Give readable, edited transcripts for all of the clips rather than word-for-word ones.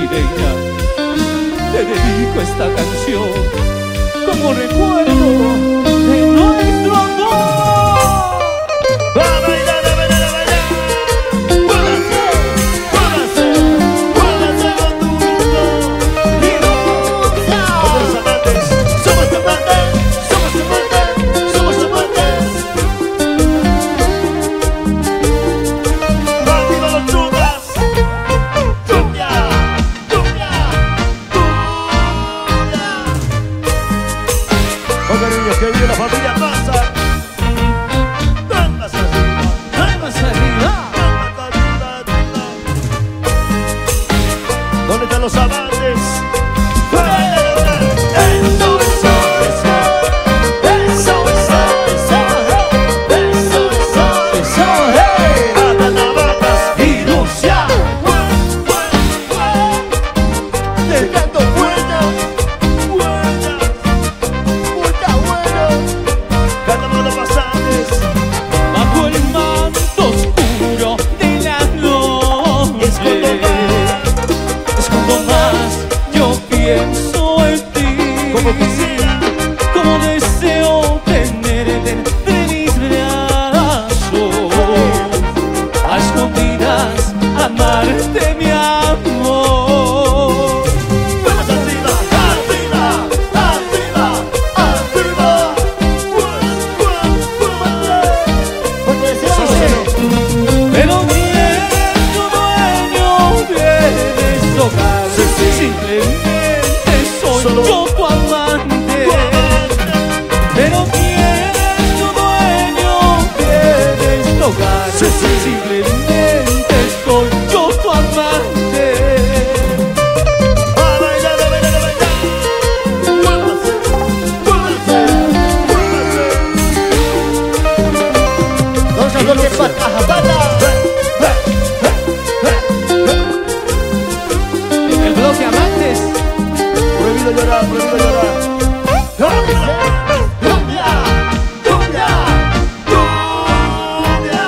brasileña. Te dedico esta canción como recuerdo de nuestro amor. ¡A bailar, a bailar, a bailar! ¡Póngase, póngase, póngase con tu ritmo! Somos amantes, somos amantes, somos amantes, somos amantes. ¡Arriba los chungas! ¡Cumbia, cumbia, cumbia! Con cariños que vive la familia Maza. Palmas arriba, palmas arriba, palmas arriba. ¿Dónde están los amantes? Eso, eso, eso. Eso, eso, eso. Eso, eso, eso. Atan navajas y Rusia. Dejando huellas, huellas. Puta bueno. Cantamos los pasantes. Bajo el manto oscuro de la noche, escondo más, yo pienso en ti. Como quisiera, Como deseo tenerte entre mis brazos, a escondidas amarte mi amor. palmas arriba, arriba, arriba, arriba. Porque decimos Pero ¿quién es tu dueño de este hogar? Simplemente soy Solo yo tu amante. Pero ¿quién es tu dueño de este hogar? Simplemente soy yo tu amante. a bailar, a bailar, a bailar. Póngase, póngase, póngase. Vamos a ver qué pata, pata. El bloque amantes. Prohibido llorar, prohibido llorar. Cumbia, cumbia, cumbia.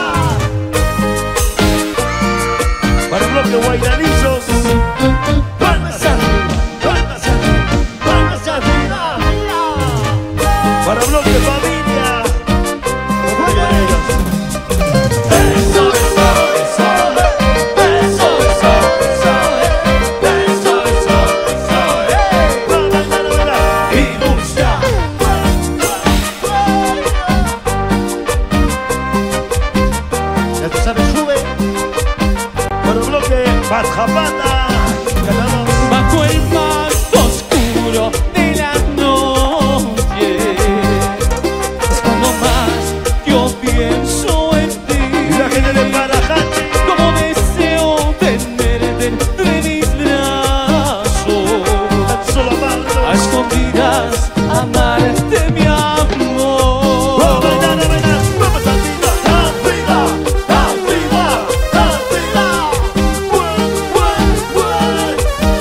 Para el bloque guairanizos. Palmas arriba, palmas arriba, palmas arriba. Para el bloque familia. Como digan ellos. Eso, eso, eso. Eso, eso, eso. Eso, eso, eso. Va a bailar, a bailar. Y Rusia. Ya tú sabes, sube. Para el bloque Bajapata. Ganamos. Bajo el manto oscuro de la noche, escondo más, yo pienso en ti. Y la gente de Parajache. Como deseo tenerte entre mis brazos, Solo amarlo. a escondidas amarte mi Va a amor. bailar, a bailar. Vamos arriba, arriba, arriba, arriba.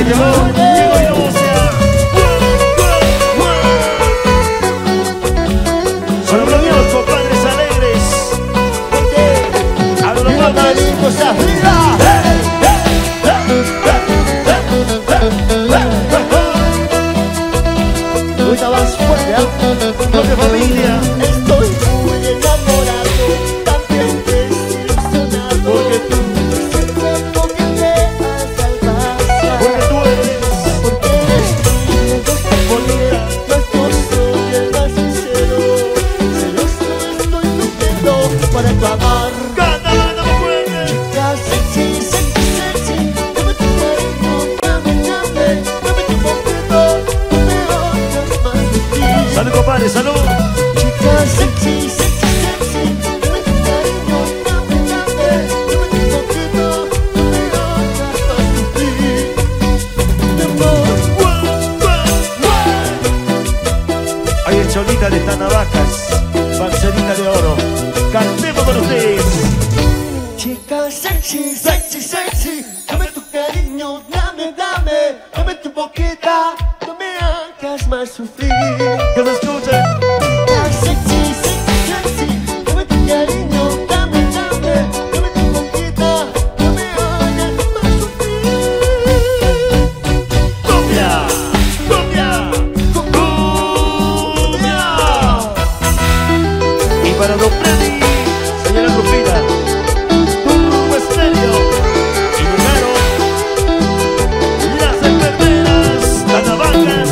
Cholita de Tanabacas, Marcelita de Oro. Cantemos con ustedes. Chica sexy, sexy, sexy, dame tu cariño, dame, dame, dame tu boquita, no me hagas más sufrir. Que me escuchen. Chica sexy, sexy, sexy, dame tu cariño, dame, dame, dame tu boquita, no me hagas más sufrir. Cumbia, cumbia, cumbia. Y para Don Freddy, señora Rufina, Turbo Estéreo. Y llegaron las enfermeras Tanabacas.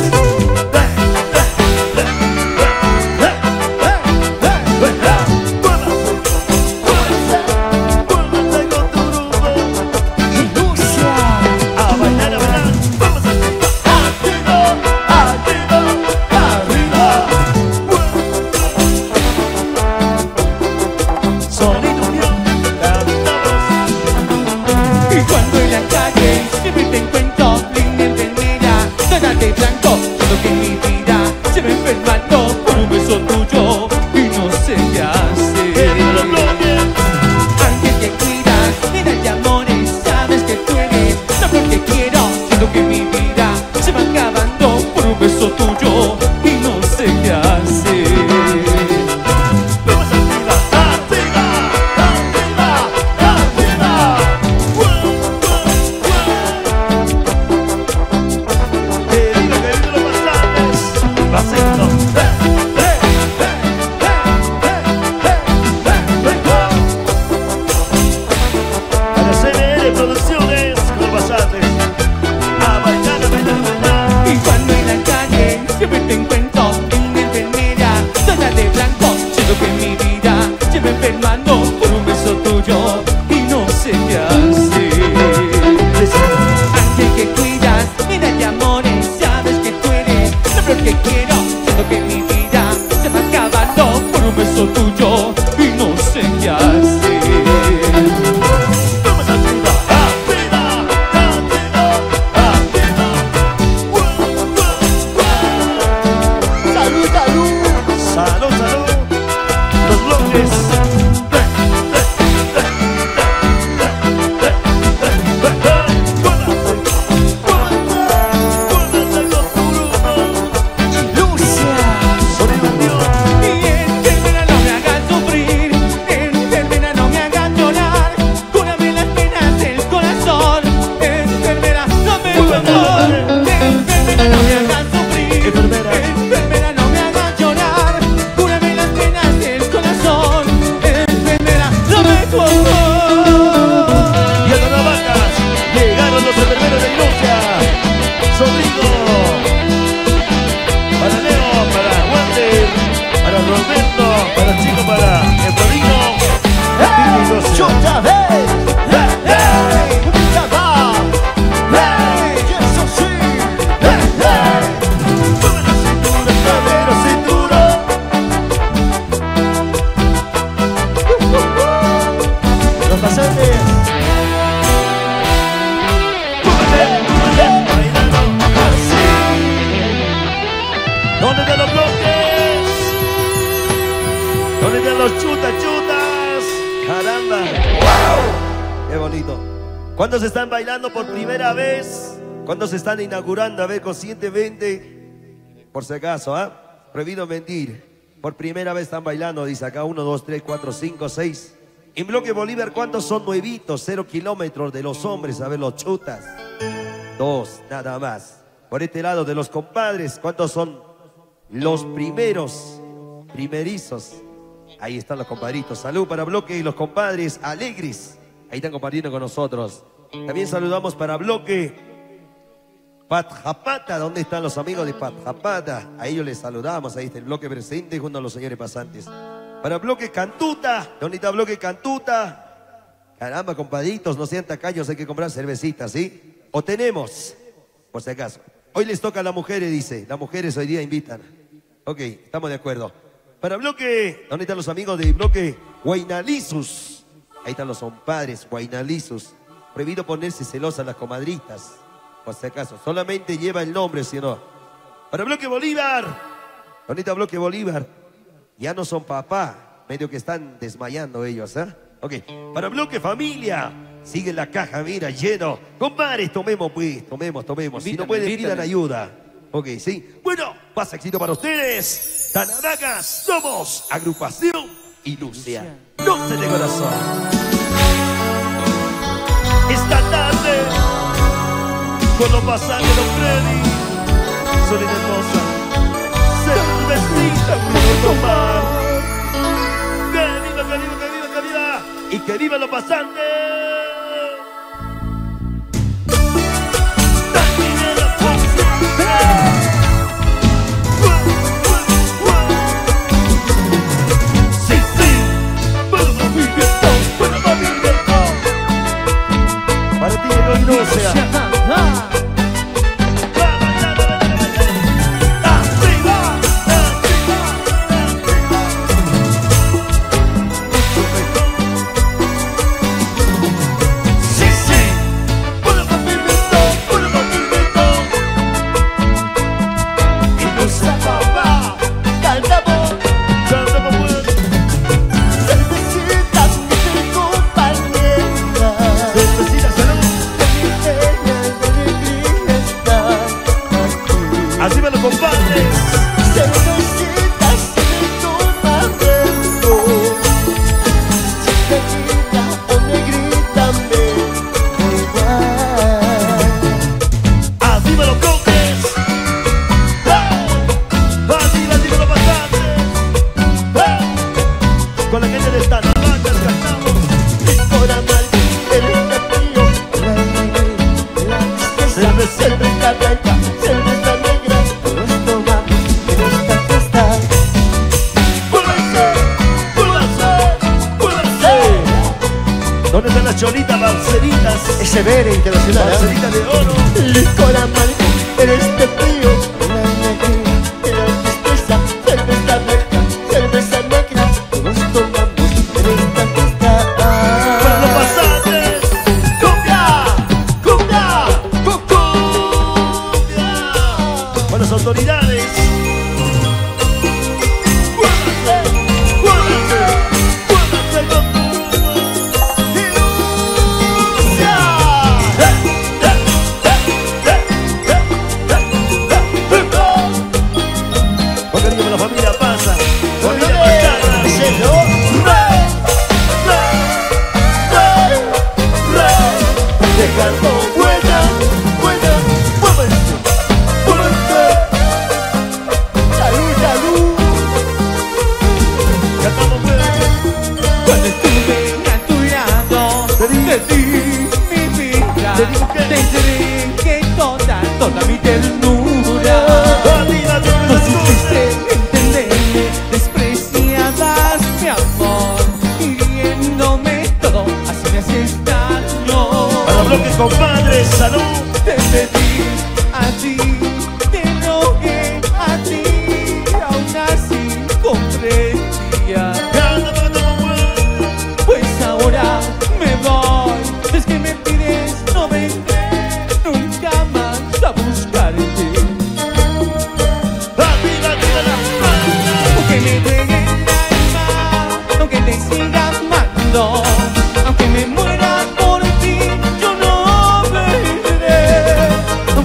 ¿Cuántos están bailando por primera vez? ¿Cuándo se están inaugurando? A ver, conscientemente, por si acaso, ¿ah? Prohibido mentir. Por primera vez están bailando, dice acá, 1, 2, 3, 4, 5, 6. En Bloque Bolívar, ¿cuántos son nuevitos? 0 kilómetros de los hombres, a ver, los chutas. 2, nada más. Por este lado de los compadres, ¿cuántos son los primerizos? Ahí están los compadritos. Salud para Bloque y los compadres alegres. Ahí están compartiendo con nosotros. También saludamos para Bloque Patjapata. ¿Dónde están los amigos de Patjapata? A ellos les saludamos. Ahí está el Bloque presente junto a los señores pasantes. Para Bloque Cantuta. ¿Dónde está Bloque Cantuta? Caramba, compadritos, no sean tacaños, hay que comprar cervecitas, ¿sí? O tenemos, por si acaso. Hoy les toca a las mujeres, dice. Las mujeres hoy día invitan. Ok, estamos de acuerdo. Para Bloque, ¿dónde están los amigos de Bloque Huaynalizus? Ahí están los compadres Huaynalizus. Prohibido ponerse celosas las comadritas, por si acaso. Solamente lleva el nombre, si no. Para Bloque Bolívar. ¿Dónde está Bloque Bolívar? Ya no son papá. Medio que están desmayando ellos, ¿eh? Ok. Para Bloque Familia. Sigue la caja, mira, lleno. Compadres, tomemos pues, tomemos. Si no pueden, pidan ayuda. Ok, sí. Bueno, pasa éxito para ustedes. Tanadagas, somos Agrupación Ilusia. 12 de corazón. Esta tarde, con los pasajes de los Freddy, Solina hermosa, cervecita quiero tomar. Que viva, y que viva los pasantes. Para ti que no sea. ¿Dónde están las cholitas, balseritas? SBR Internacional. Balseritas de oro. Licor amargo en este frío. La tristeza, cerveza blanca, cerveza negra. Nos tomamos en esta fiesta. Para los pasantes, cumbia, cumbia, cumbia. Para las autoridades. La familia pasa, familia Pachana. Dejando buena, muévanse. Salud, salud. Cantamos cuando estuve a tu lado, te di mi vida, te entregué toda mi ternura. No supiste entenderme, despreciabas mi amor, hiriéndome todo, así me haces daño. Para Bloque compadres, salud. Te pedí a ti, te rogué a ti, aún así comprendía. Pues ahora me voy, es que me pides, no vendré nunca más a buscarte. Aunque me entregue el alma, aunque te siga amando, aunque me muera por ti, yo no me iré.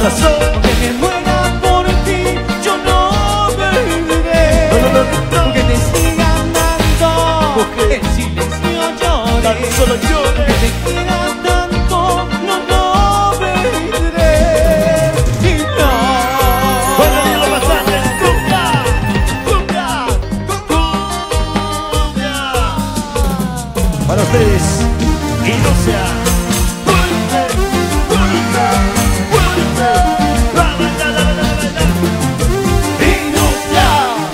corazón. Aunque me muera por ti, yo no volveré. No. Aunque te siga amando, Porque en silencio lloré. tan solo llore. Aunque te quiera tanto, no vendré. Y no. Bueno, Dios lo bastante. Cumbia, cumbia, cumbia. Para ustedes, Ilusia. Fuerte, fuerte, fuerte. Va a bailar, va a bailar, va a bailar. Ilusia.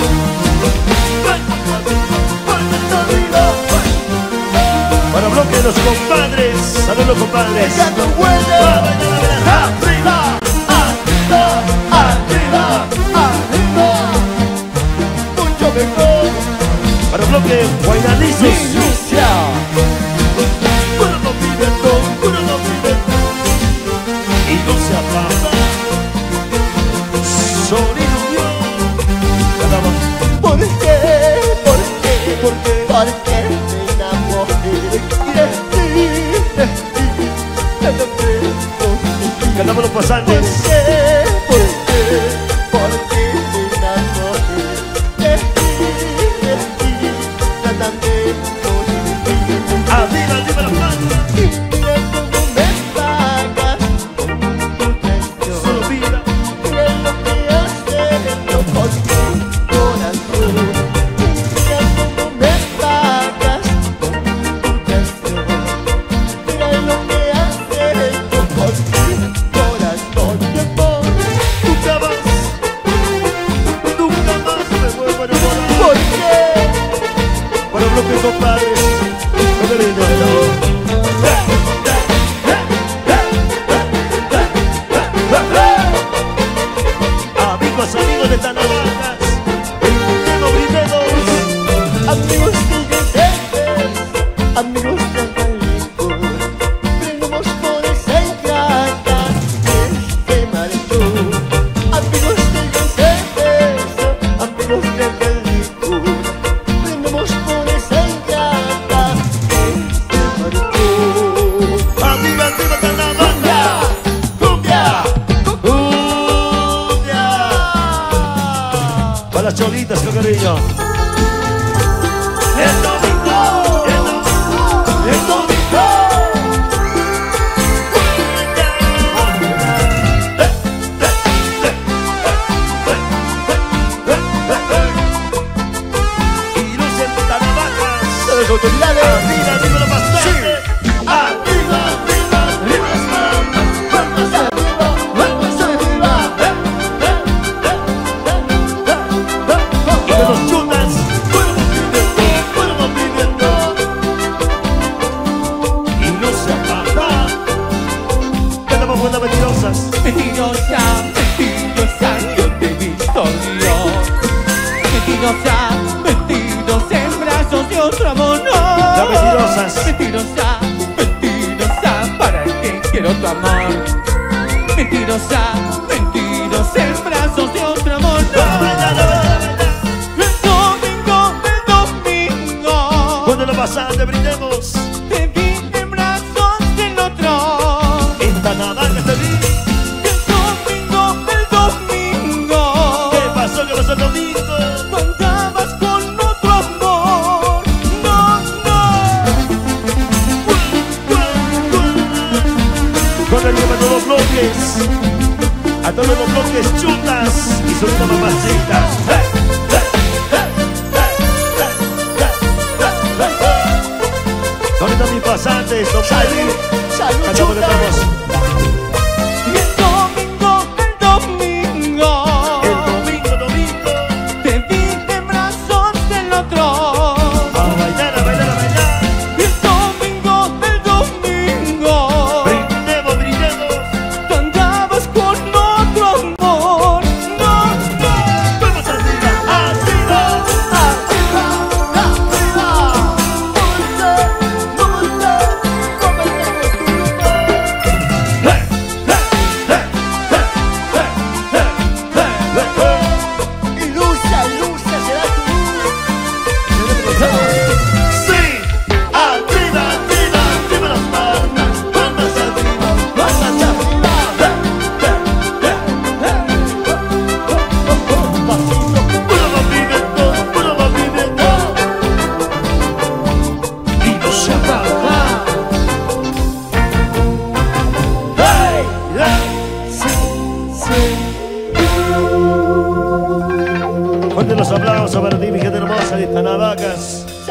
Para bloque de los compadres. Saludos, compadres. Echando vuelta. Va a bailar, va a bailar. Arriba. Arriba, arriba, arriba. Mucho mejor. Para bloque Guaynalizos. Ilusia. Puro no vive todo, puro no vive todo. Ilusia papá. Sonido Dios. Cantamos. ¿Por qué? ¿Por qué? ¿Por qué? Porque me enamoré de ti. Cantamos los ¿Por pasantes. qué? ¿Por qué? Porque me enamoré de ti. Tratando Arriba, arriba las manos. mira cómo me pagas con tu traición. Solo vida. Mira lo que haces con tu corazón. Mira cómo me pagas con tu traición. Mira lo que haces con tu corazón. Mi amor, Nunca más me vuelvo a enamorar. ¿por qué? Para bloque compadres. Amigos, amigos de Tanabacas. Brindemos. Amigos inocentes, amigos de Jalisco, brindemos por esa ingrata que se marchó. Amigos inocentes, amigos de Jalisco, brindemos por esa ingrata que se marchó. Arriba, arriba Tanabacas. Cumbia, Cumbia. Para las cholitas, con cariño. El domingo, el domingo, el domingo. Ilusia en Tanabacas. todas las autoridades. Arriba, arriba lo bastante. Arriba, arriba, arriba las manos. Vamos arriba, vamos arriba. Y de los chutas, fueron viviendo. Ilusia papá. Cantamos buenas mentirosas. Mentirosa, mentirosa, yo te he visto Dios. Mentirosa, mentirosa, en brazos de otro amor no. Las mentirosas. Mentirosa, mentirosa, ¿para qué quiero tu amor? Mentirosa, mentirosa, en brazos de otro amor no. El domingo, Cuando lo pasante brindemos. te vi en brazos del otro. En Tanabacas te vi. El domingo, ¿Qué pasó? ¿Qué pasó el domingo? tú andabas con otro amor. No, Con el tema de los bloques. A todos los bloques chutas y su una mamacita. ¿Dónde están mis pasantes? Don Freddy. Salud, Cantamos, chuta. cantamos. el domingo, El domingo. te vi en brazos del otro. A bailar, a bailar, a bailar. El domingo, Brindemos, brindemos. tú andabas con otro amor. No, Vamos arriba, arriba.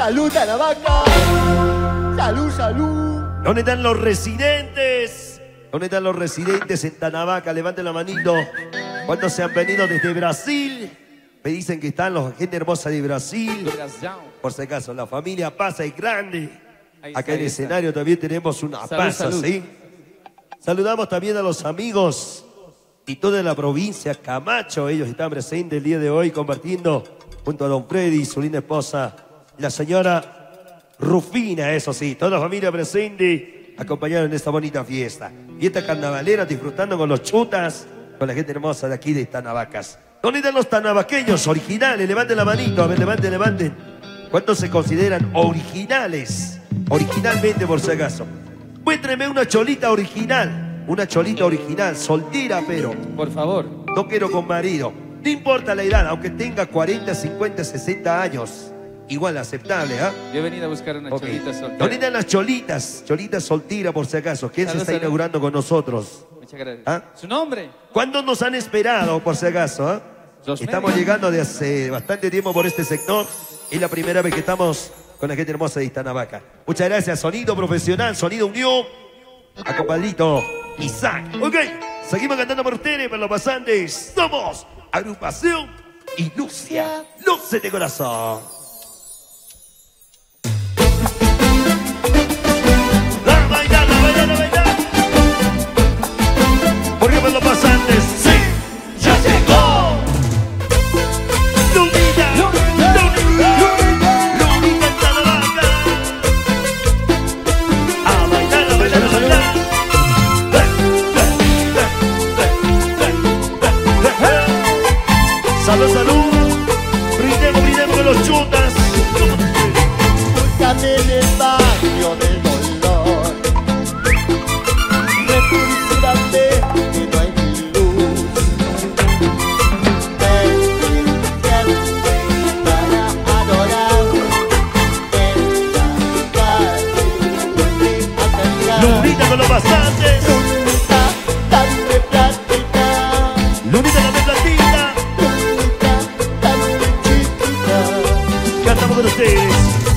Salud, Tanavaca. Salud, salud. ¿Dónde están los residentes? ¿Dónde están los residentes en Tanavaca? Levanten la manito. ¿Cuántos se han venido desde Brasil? Me dicen que están los gente hermosa de Brasil. Por si acaso, la familia Pasa es grande. Acá en el escenario también tenemos una Pasa, ¿sí? Saludamos también a los amigos y toda la provincia Camacho. Ellos están presentes el día de hoy compartiendo junto a don Freddy y su linda esposa, la señora Rufina, eso sí. Toda la familia presente acompañaron en esta bonita fiesta. Fiesta carnavalera, disfrutando con los chutas, con la gente hermosa de aquí de Tanavacas. ¿Dónde están los tanavaqueños originales? Levanten la manito, a ver, levanten, levanten. ¿Cuántos se consideran originales? Originalmente, por si acaso. Muéstreme una cholita original. Una cholita original, soltera, pero. Por favor. No quiero con marido. No importa la edad, aunque tenga 40, 50, 60 años. Igual aceptable, ¿ah? Yo he venido a buscar una cholita soltera. ¿Dónde están las cholitas? Cholitas solteras, por si acaso. ¿Quién se está inaugurando con nosotros? Muchas gracias. ¿Ah? ¿Su nombre? ¿Cuándo nos han esperado, por si acaso? ¿Ah? Estamos llegando de hace bastante tiempo por este sector. Es la primera vez que estamos con la gente hermosa de Tanavaca. Muchas gracias. Sonido profesional, sonido unión. A compadrito Isaac. Ok, seguimos cantando por ustedes, por los pasantes. Somos Agrupación Ilusia. Luces de corazón. A bailar, a bailar, a bailar. Porque por los pasantes, sí, ya llegó. Lunita, Lunita en Tanavaca. A bailar, a bailar, a bailar. Salud, salud. Brindemos, brindemos con los chutas. Búscame en el barrio del dolor. Refúgame que no hay luz. Ven siempre para adorar. En la calle donde a cantar. Lunita con los pasantes. Lunita, dame platita. Lunita, dame platita. Lunita, dame chiquita. Cantamos con ustedes.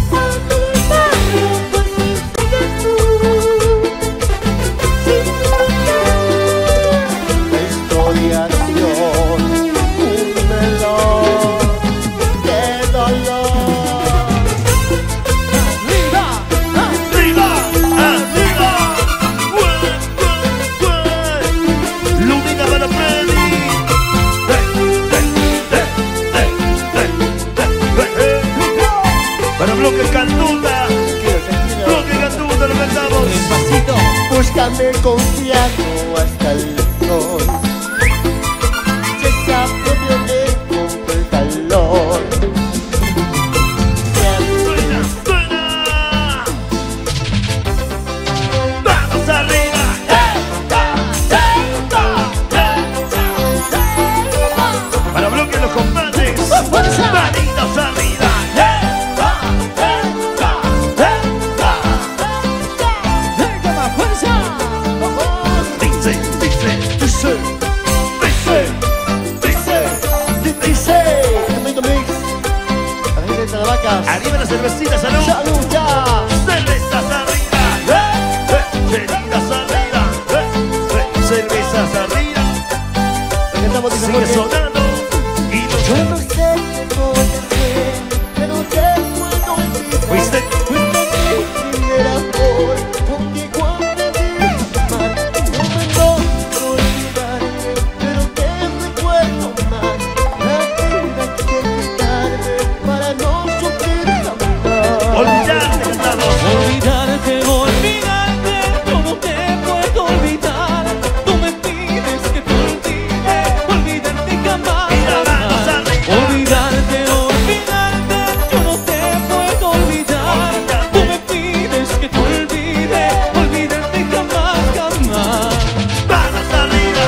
Búscame confiado hasta el sol. Si esa propio me compro el calor. Suena, suena. Vamos arriba. Para bloque los combates. Manitos arriba. Arriba las cervecitas, salud. ¡Salud ya! Cervezas arriba. Chelitas arriba. Cervezas arriba. Sigue sonando. Y Yo no sé qué voy a hacer, pero te puedo olvidar. ¿Fuiste? Fuiste mi primer amor, porque cuando te mal, no me logro olvidarte, pero te recuerdo más. La vida que quitarme para no sufrir jamás. Olvidarte, cantamos. Olvidarte, olvidarte, yo no te puedo olvidar. Tú me pides que te olvide, olvidarte jamás. Y las manos arriba. Olvidarte, olvidarte, yo no te puedo olvidar. Tú me pides que te olvide, olvidarte jamás, jamás. Manos arriba.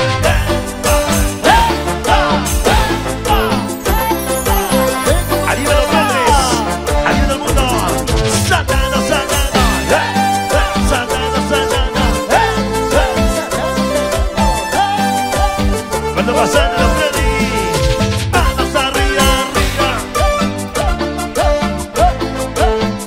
Arriba los grandes. Arriba el mundo. Satano, Satano. Satano, Satano. Cuando pasan los Freddy. Manos arriba, arriba.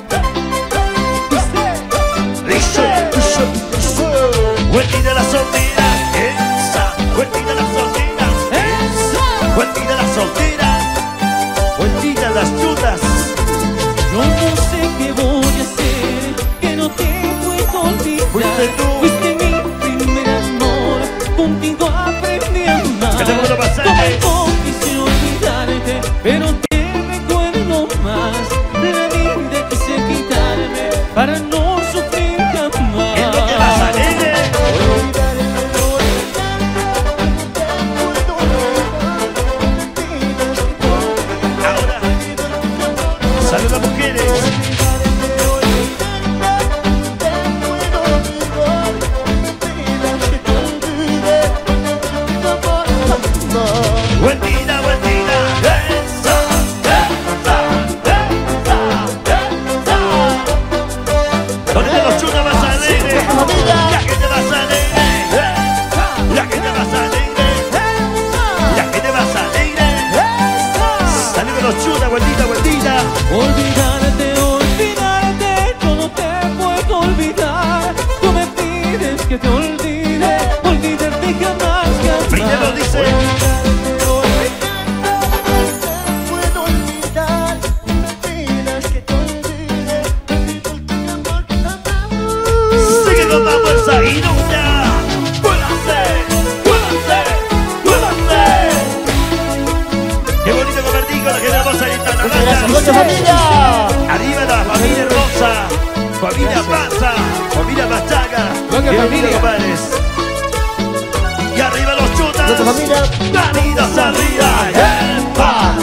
bloque familia. Arriba la familia hermosa. Familia Pasa. Familia Machaga. Bloque familia. Compadres. Y arriba los chutas. Bloque familia. Manitos arriba. ¡Epa!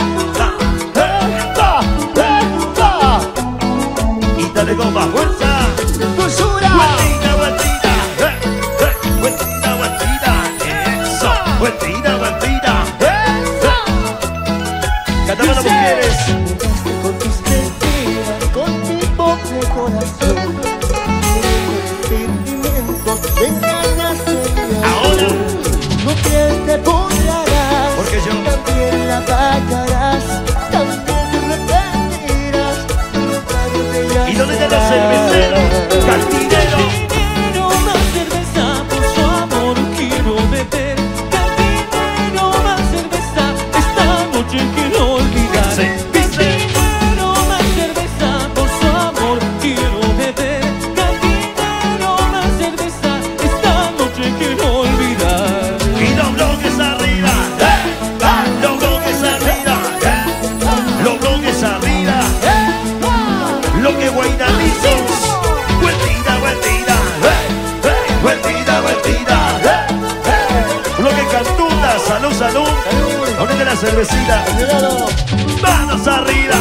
Y dale con más fuerza. Dulzura. Vueltita, vueltita. Vueltita, vueltita. Eso. Vueltita, vueltita. Cantamos las mujeres. Con tus mentiras, con mi pobre corazón, sentimientos me engañaste. Ahora. No crees te burlarás, Porque yo. también la pagarás, también te arrepentirás. ¿Y dónde está la cervecero? Cantinero. Cantinero, más cerveza, por su amor quiero beber. Cantinero, más cerveza, esta noche quiero olvidar. Sí, dice. Cantinero, más cerveza, por su amor quiero beber. Cantinero, más cerveza, esta noche quiero olvidar. Y los bloques arriba. Los bloques arriba. Los bloques arriba. Lo que guaynalizos. Vueltita, vueltita. Vueltita, vueltita. Lo que cantuta. Salud, salud. Ponete la cervecita. Manos arriba.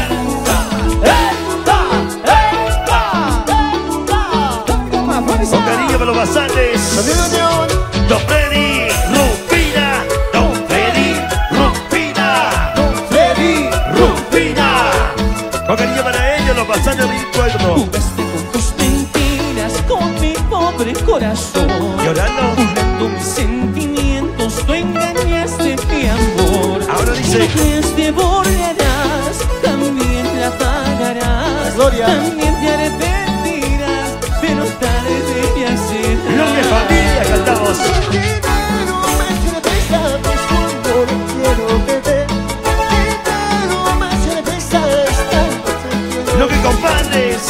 Con cariño para los basantes. Don Freddy, Rufina. Don Freddy, Rufina. Freddy. Rufina. Con cariño para ellos, los basantes de mi pueblo. Jugaste con tus mentiras, con mi pobre corazón. Llorando. Burlando mis sentimientos, tú engañaste mi amor. Ahora dice. No crees te burlarás, también la pagarás. Gloria. También te arrepentirás, pero tarde ya será. Lo que familia cantamos. Lo que compadres.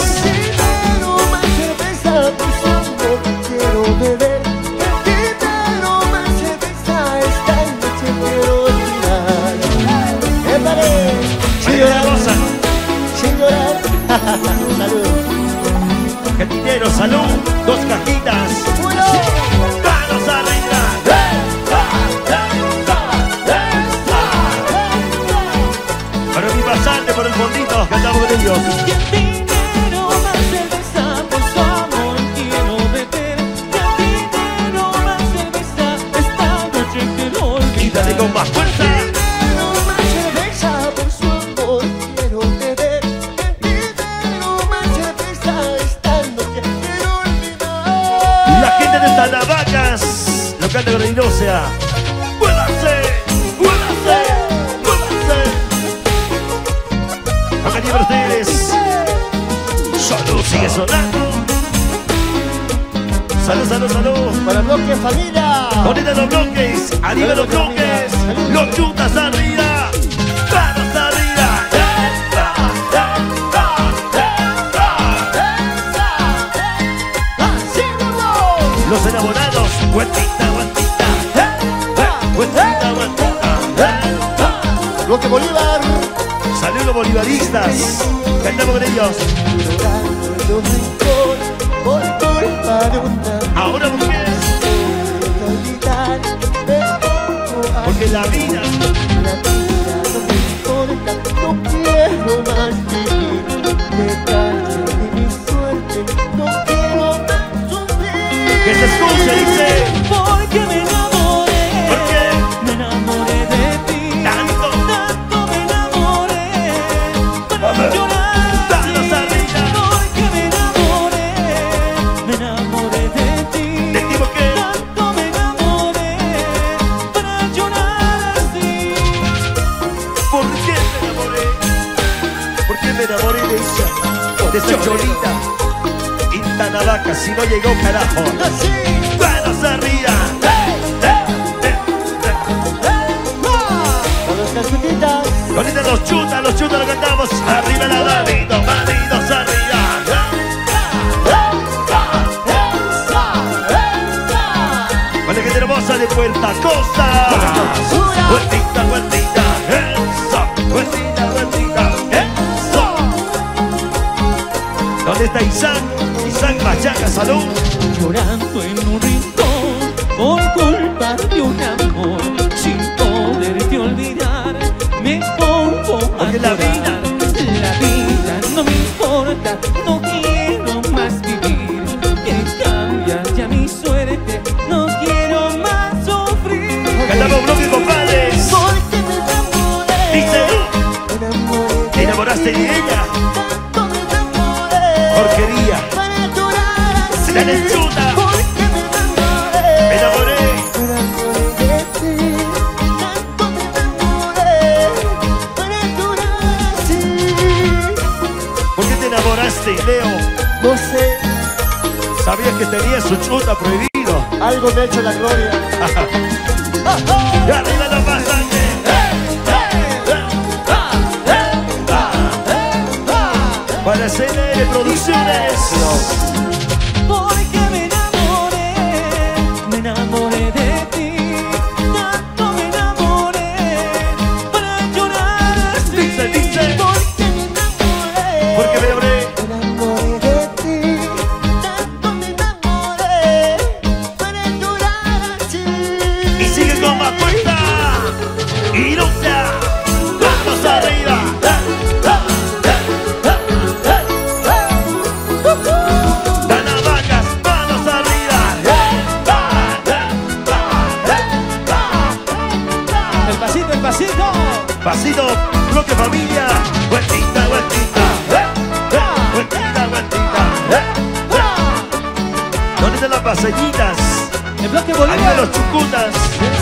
Ahí la goza. Salud. Cantinero, salud. Dos cajitas. Manos arriba. Para mi pasante, por el fondito, cantamos con ellos. Cantinero, más cerveza, por su amor quiero beber. Cantinero, más cerveza, esta noche quiero olvidar. Y dale con más fuerza. La gente de Tanabacas lo canta con el Ósea. ¡Muévase! ¡Muévase! ¡Muévase! Con cariño para ustedes. Salud sigue sonando. Salud, salud, salud. Para bloque familia. Bonita los bloques. Arriba los bloques. Los chutas arriba. Manos arriba. Los enamorados. Vueltita, vueltita. Vueltita, vueltita. Bloque Bolívar. Saludos los bolivaristas. Cantamos con ellos. Ahora mujeres. Porque la vida. No quiero más vivir. Detrás de mi suerte. No quiero más sufrir. Que se escuche, dice. Porque me enamoré. ¿Por qué? Me enamoré de ti. Tanto. Tanto me enamoré. Para Vamos. llorar. Manos arriba. Porque me enamoré de ti. ¿De ti por qué? Tanto me enamoré. Para llorar así. ¿Por qué me enamoré? ¿Por qué me enamoré de ella? De esa cholita. Y Tanabacas, si no llegó carajo. Así. Manos arriba. Con los casquetitas. Ahorita los chutas lo cantamos. Arriba la manitos, manitos arriba. Vale, gente hermosa de Puerta Costa. Vueltita, vueltita. Eso, vueltita, vueltita. ¿Dónde está Isaac? Isaac Machaca, salud. Llorando en un rincón por culpa de un amor, sin poderte olvidar, me pongo a Porque la llorar. vida No me importa, no quiero más vivir, que cambia ya mi suerte, no quiero más sufrir. Cantamos bloque, compadres. Porque me enamoré. Díselo. Me enamoré. ¿Te enamoraste de ella? Tanto me enamoré. Porquería. Para llorar así. La lechuga. Porque me enamoré. Me enamoré. Me enamoré de ti. Tanto me enamoré. Para llorar así. ¿Por qué te enamoraste, Leo? No sé, Sabías que tenías su chuta prohibido. algo me ha hecho la gloria. Y arriba los pasantes. Para CNR Producciones. Porque me enamoré de ti, tanto me enamoré, para llorar así. Dice, dice. Porque me enamoré. Porque me enamoré. Me enamoré de ti. Tanto me enamoré. Para llorar así. Y sigue con más fuerza. Y lucha. Vamos arriba. Danavacas, manos arriba. El pasito, el pasito. Pasito, bloque familia. Vueltita, vueltita. Vueltita, vueltita. ¿Dónde están las paseñitas? El bloque Arriba Bolívar. los chucutas.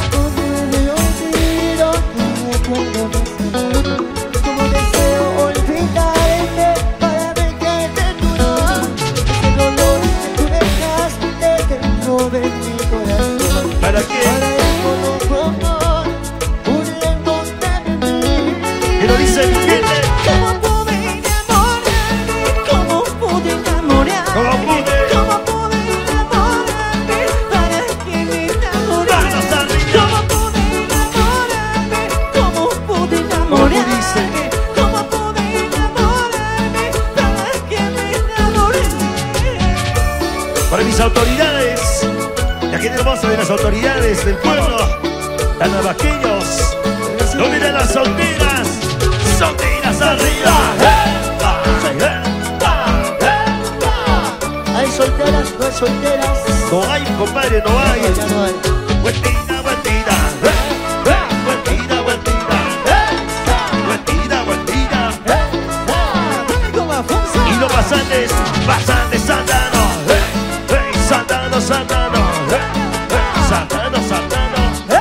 Como deseo olvidarte para ver que te duró. Ese dolor que tú dejaste dentro de mi corazón. ¿Para Para qué? ir con otro amor, huyéndote de mí. Que lo dice mi gente. ¿Cómo pude enamorarme? ¿Cómo pude enamorarme? ¿Cómo pude? ¿Cómo pude enamorarme? ¿Para qué me enamoré? Manos arriba. ¿Cómo pude enamorarme? ¿Cómo pude dice? enamorarme? ¿Cómo pude enamorarme? ¿Para qué me enamoré? Para mis autoridades, la gente hermosa de las autoridades del pueblo, las navaqueños, ¿dónde están las solteras? Solteras arriba. Hay solteras, no hay solteras. No hay, compadre, no hay. Ya no hay. Vueltita, vueltita. Vueltita, vueltita. Vueltita, vueltita. Como Afonso. Y los pasantes, pasantes santano. Santano, santano. Santano, santano.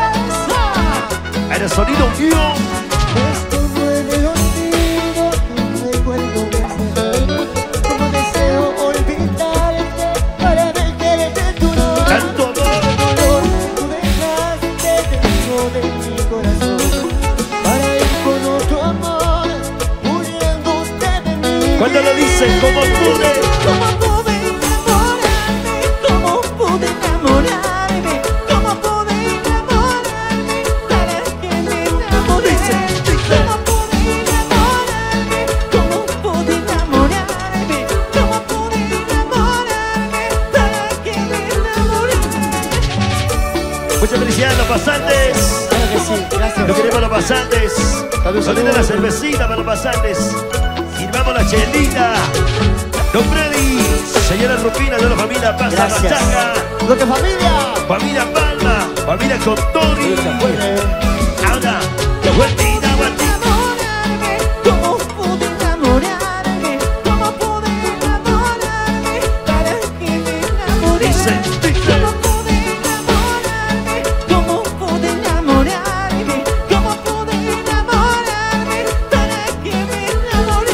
El sonido mío. Esto duele, olvido, no recuerdo más. Como deseo olvidarte para ver que te duró. Tanto amor. Dolor que tú dejaste dentro de mi corazón. Para ir con otro amor, huyéndote de mí. Cuando lo dicen, como pude. ¿Cómo pude enamorarme? ¿Cómo pude enamorarme? ¿Cómo pude enamorarme? ¿Para qué me enamoré? ¿Cómo pude enamorarme? ¿Cómo pude enamorarme? ¿Cómo pude enamorarme? ¿Para qué me enamoré? Muchas felicidades a los pasantes. Claro que sí, gracias. Lo queremos a los pasantes. Salud, ¿Dónde está la salud. cervecita para los pasantes? Sirvamos la chelita. Don Freddy, señora Rupina de la familia Pasa Gracias. Machaca. Lo que familia. Familia Palma, familia Contori. Ahora, vueltita, vueltita. Enamorarme, ¿cómo pude enamorarme? ¿Cómo pude enamorarme? ¿Para qué me enamoré? Dice, dice. ¿Cómo pude enamorarme? ¿Cómo pude enamorarme? ¿Cómo pude enamorarme? ¿Para qué me enamoré?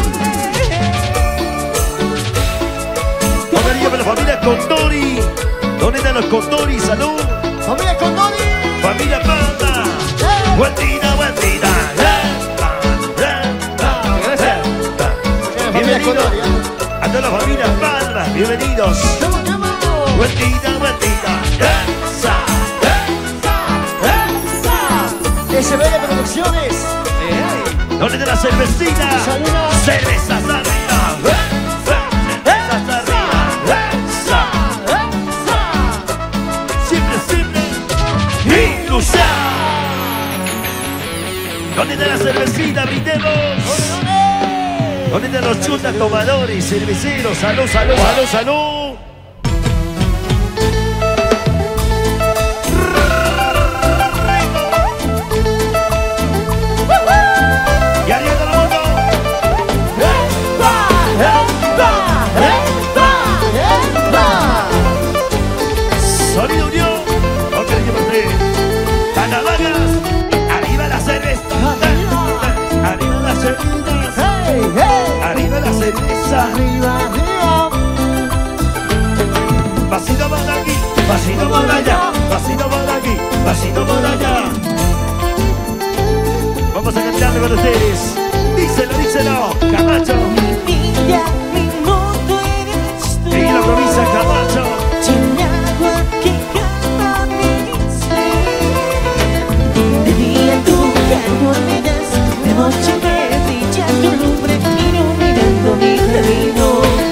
Un cariño para la familia Contori. ¿Dónde están los Contori? Salud. Familia Condori. Familia Palma. Vueltita, vueltita. Gracias. Familia Condori. A toda la familia Palma, bienvenidos. ¡Vamos, vamos! Vueltita, vueltita. SBL Producciones. ¿Dónde está la cervecita? Salud. Cervezas arriba. Cervezas escuchar. ¿Dónde está la cervecita, brindemos? ¿Dónde están los chutas tomadores, cerveceros? Salud, salud, salud, salud. Y arriba todo el mundo. Sonido Unión. Ok, yo pasé. Canavagas. Arriba la cerveza. Arriba la cerveza. Arriba la cerveza. Pasito por aquí, pasito por allá, pasito por aquí, pasito por allá. Vamos a cantar con ustedes. Díselo, díselo, Camacho. Mi vida, mi mundo eres tú. Y la provincia Camacho. Sin agua que calma mi sed. De día tú calor me das, de noche me brilla tu lumbre iluminando mi camino.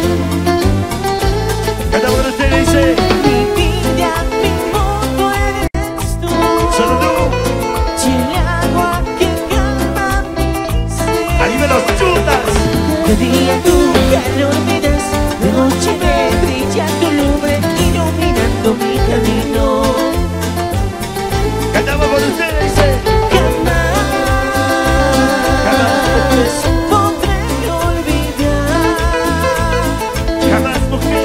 Cantamos con ustedes, dice. Mi vida, mi mundo eres tú. Solo tú. Sin agua que calma mi sed. Arriba los chutas. De día tú calor me das, de noche me brilla tu lumbre iluminando mi camino. Cantamos con ustedes, dice. Jamás podré olvidar, Jamás, mujer.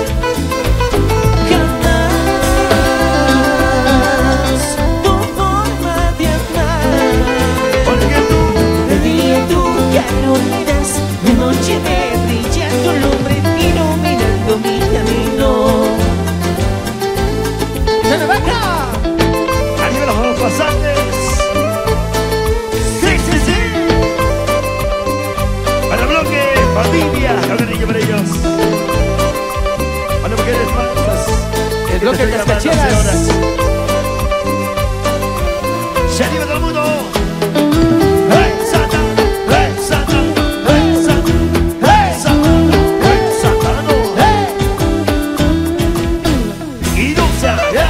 jamás tu forma de amar. Porque tú. De día tú calor me das, de noche me brilla tu lumbre iluminando mi camino. ¡Chalabaca! Arriba los buenos pasantes. Sí, sí, sí. Para bloque, familia. Un cariño para ellos. Para mujeres mansas. El bloque Estoy llamando hace Cascacheras. horas. Se anima todo el mundo. ¡Hey, Santa! ¡Hey, Santa! ¡Hey, Santa! ¡Hey, Santa! ¡Hey, Satano! ¡Y dulce!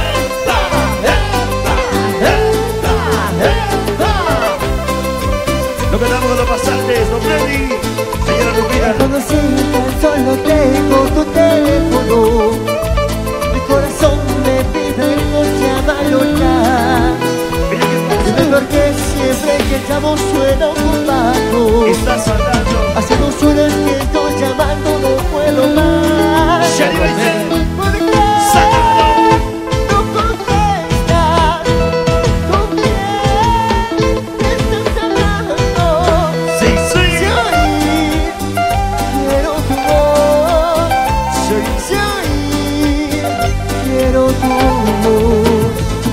Lo cantamos con los pasantes, don Freddy. Señora Lupita. Cuando sientas solo tengo tu teléfono, mi corazón me pide no llamarlo ya. Es mejor que siempre que llamo suena ocupado. Estás hablando. Hace 2 horas que estoy llamando, no puedo más. Shani Baise. ¿Por qué Satano. no contestas? ¿Con quién estás hablando? Sí, sí. Si hoy quiero tu voz, Sí. si hoy quiero tu voz,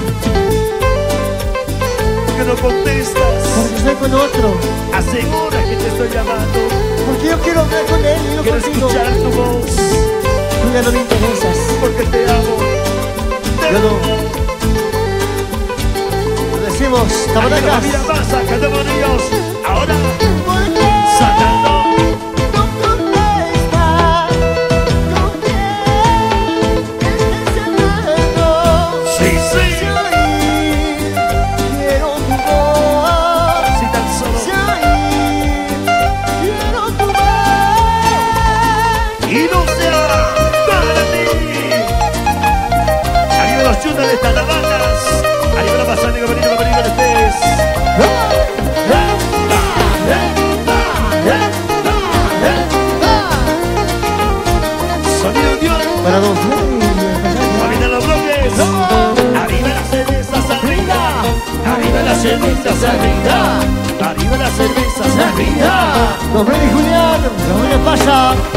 ¿Por qué no contestas? porque estoy con otro, Asegura que te estoy llamando. porque yo quiero hablar con él y no Quiero contigo. escuchar tu voz. Tú ya no me interesas, Porque te amo. Te yo no. amo. Lo decimos, Arriba la camaracas. familia Maza, cantamos ellos. Ahora, ¿Por qué Satano. no contestas? ¿Con quién estás hablando? Sí, sí. Si hoy quiero tu voz, Si tan solo. si hoy quiero tu voz. Y no sea para ti. Arriba los chutas de estas navajas. Arriba la pasante, compañero, compañero de ustedes. Sonido Unión. Para dos. Arriba los bloques. Arriba las cervezas arriba. Arriba las cervezas arriba. Arriba las cervezas arriba. Don Freddy Julián, lo que pasa.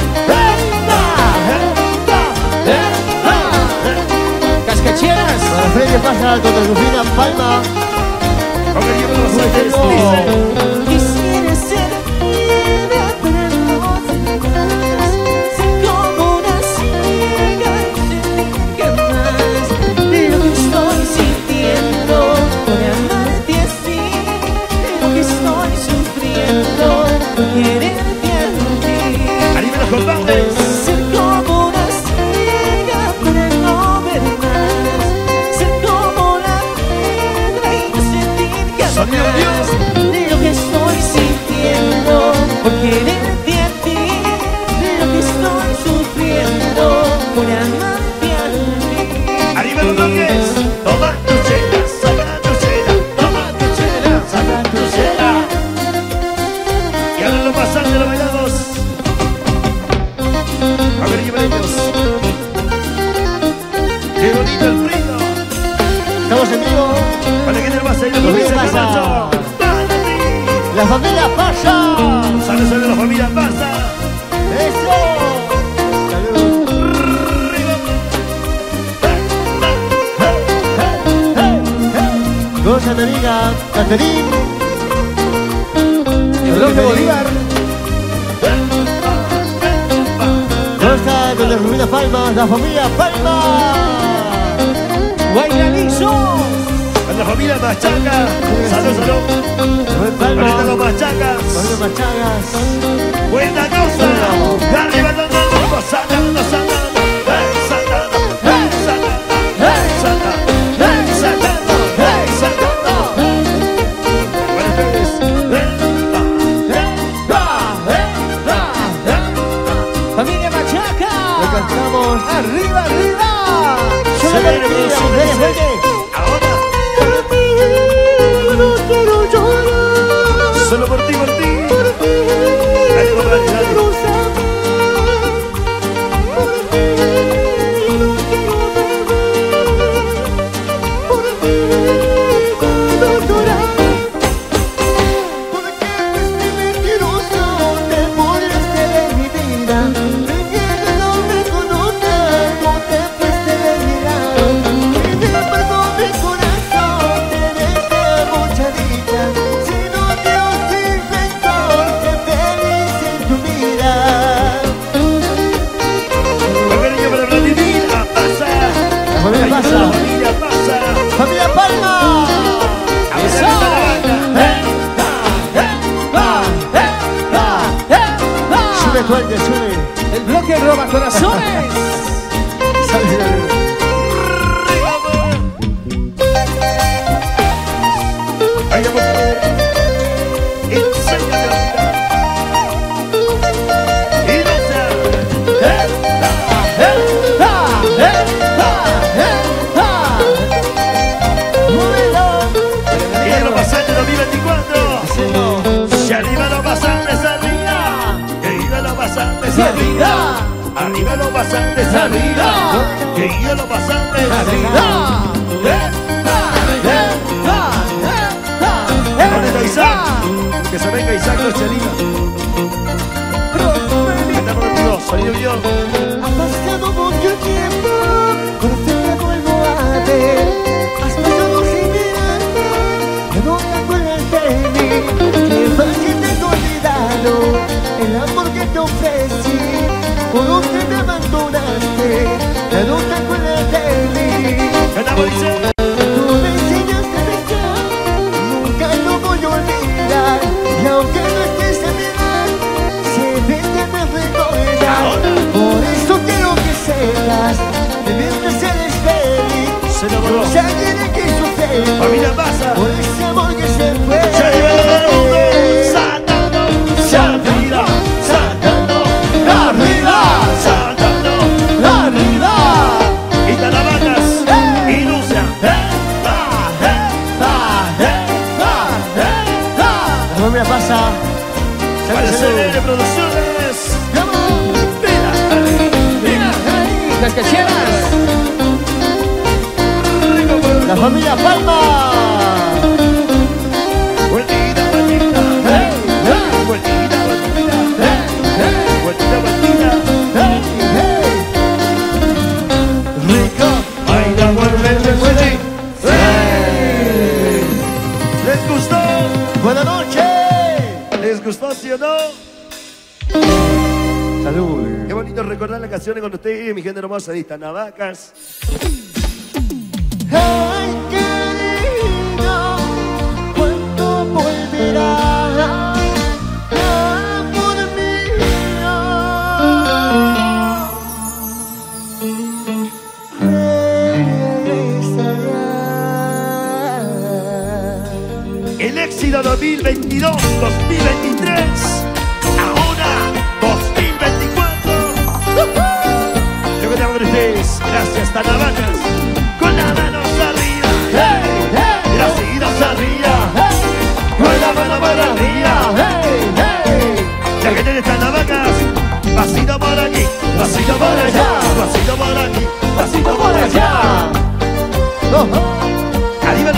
Cascacheras. Para Freddy pasa contra Rufina Palma. Porque llevo los antes, dice. Quisiera ser libre para no demás, ser como una ciega y sentir jamás lo que estoy sintiendo por amarte así, lo que estoy sufriendo por quererte a ti. Arriba los combates. Ser como una ciega para no ver más, ser como la piedra y Estamos en vivo. Para que te vas a ir a Familia provincia de Pasa. Camacho. La familia Pasa. Saludos a la familia Pasa. Eso. Salud. Cosa mi amiga Caterín. El Roque Bolívar. Cosa con la familia Palma. La familia Palma. Guaynalizos. A la familia Machaca. Saludos, saludos. Palma. Ahorita los Machacas. Familia Machagas. Buena cosa. Arriba los dos. Saltando, saltando. Saltando. Saltando. Saltando. Saltando. Buenas tardes. Familia Machaca. Le cantamos. Arriba, arriba. Se viene producciones. Ahora. No quiero llorar. Solo por ti, por ti. Por ti. Dale, compadre, dale. Quiero saber. Por ti. No quiero beber. Por ti. No llorar. Porque este mentiroso te burlaste de mi vida. Que no me conozcas, no te fuiste de mi lado. Que me perdó mi corazón, te deseo mucha dicha. Sino Dios inventor, sé feliz en tu vida. Con cariño para Vladimir. Pasa. La familia Pasa. La familia Pasa. ¡Familia Palma! ¡Eso! Sube tu aire, sube. El bloque roba corazones. Ahí vamos. Enséñame a mirar. Y no y ya lo pasaste 2024. Si arriba lo pasantes arriba. Que arriba lo pasantes arriba. Arriba lo pasantes arriba. Que arriba lo pasantes arriba. ¿Dónde está Isaac? Que se venga Isaac los Chalina. Estamos contigo, sonido y yo. Ha pasado mucho tiempo, por fin te vuelvo a ver. Has pasado sin mirarme, que no te acuerdas de mí. Que fácil te he olvidado el amor que te ofrecí. Por donde me abandonaste, ya no te acuerdas de mí. Cantamos, dice. Tú me enseñaste a besar, nunca lo voy a olvidar. Y aunque no estés a mi lado, siempre me recuerdas. Por eso quiero que sepas que mientras eres feliz, Se enamoró. si alguien te quiso feliz, Familia Pasa. por ese amor que se fue. Se arriba todo el mundo. Saltando. Saltando. Saltando. ¡Arriba! Saltando. ¡Arriba! Y Tanabacas. Y Lucia. La familia Pasa. Para CDN Producciones. Las cacheras. La familia Palma. Vueltita, vueltita. Vueltita, vueltita. Vueltita, vueltita. Rico. Baila, vuelve, vuelve. ¿Les gustó? Buenas noches. ¿Les gustó, sí o no? Salud. Qué bonito recordar las canciones con ustedes, mi gente hermosa de Tanabacas. Ay, querido, ¿cuándo volverás? Amor mío, El éxito 2022, 2023, ahora 2024. Yo que te amo con ustedes, gracias Tanabacas, con las manos arriba, y las idas arriba, con la mano para arriba. La gente de Tanabacas, pasito por aquí, pasito por allá, pasito por aquí, pasito por allá. Oh, oh.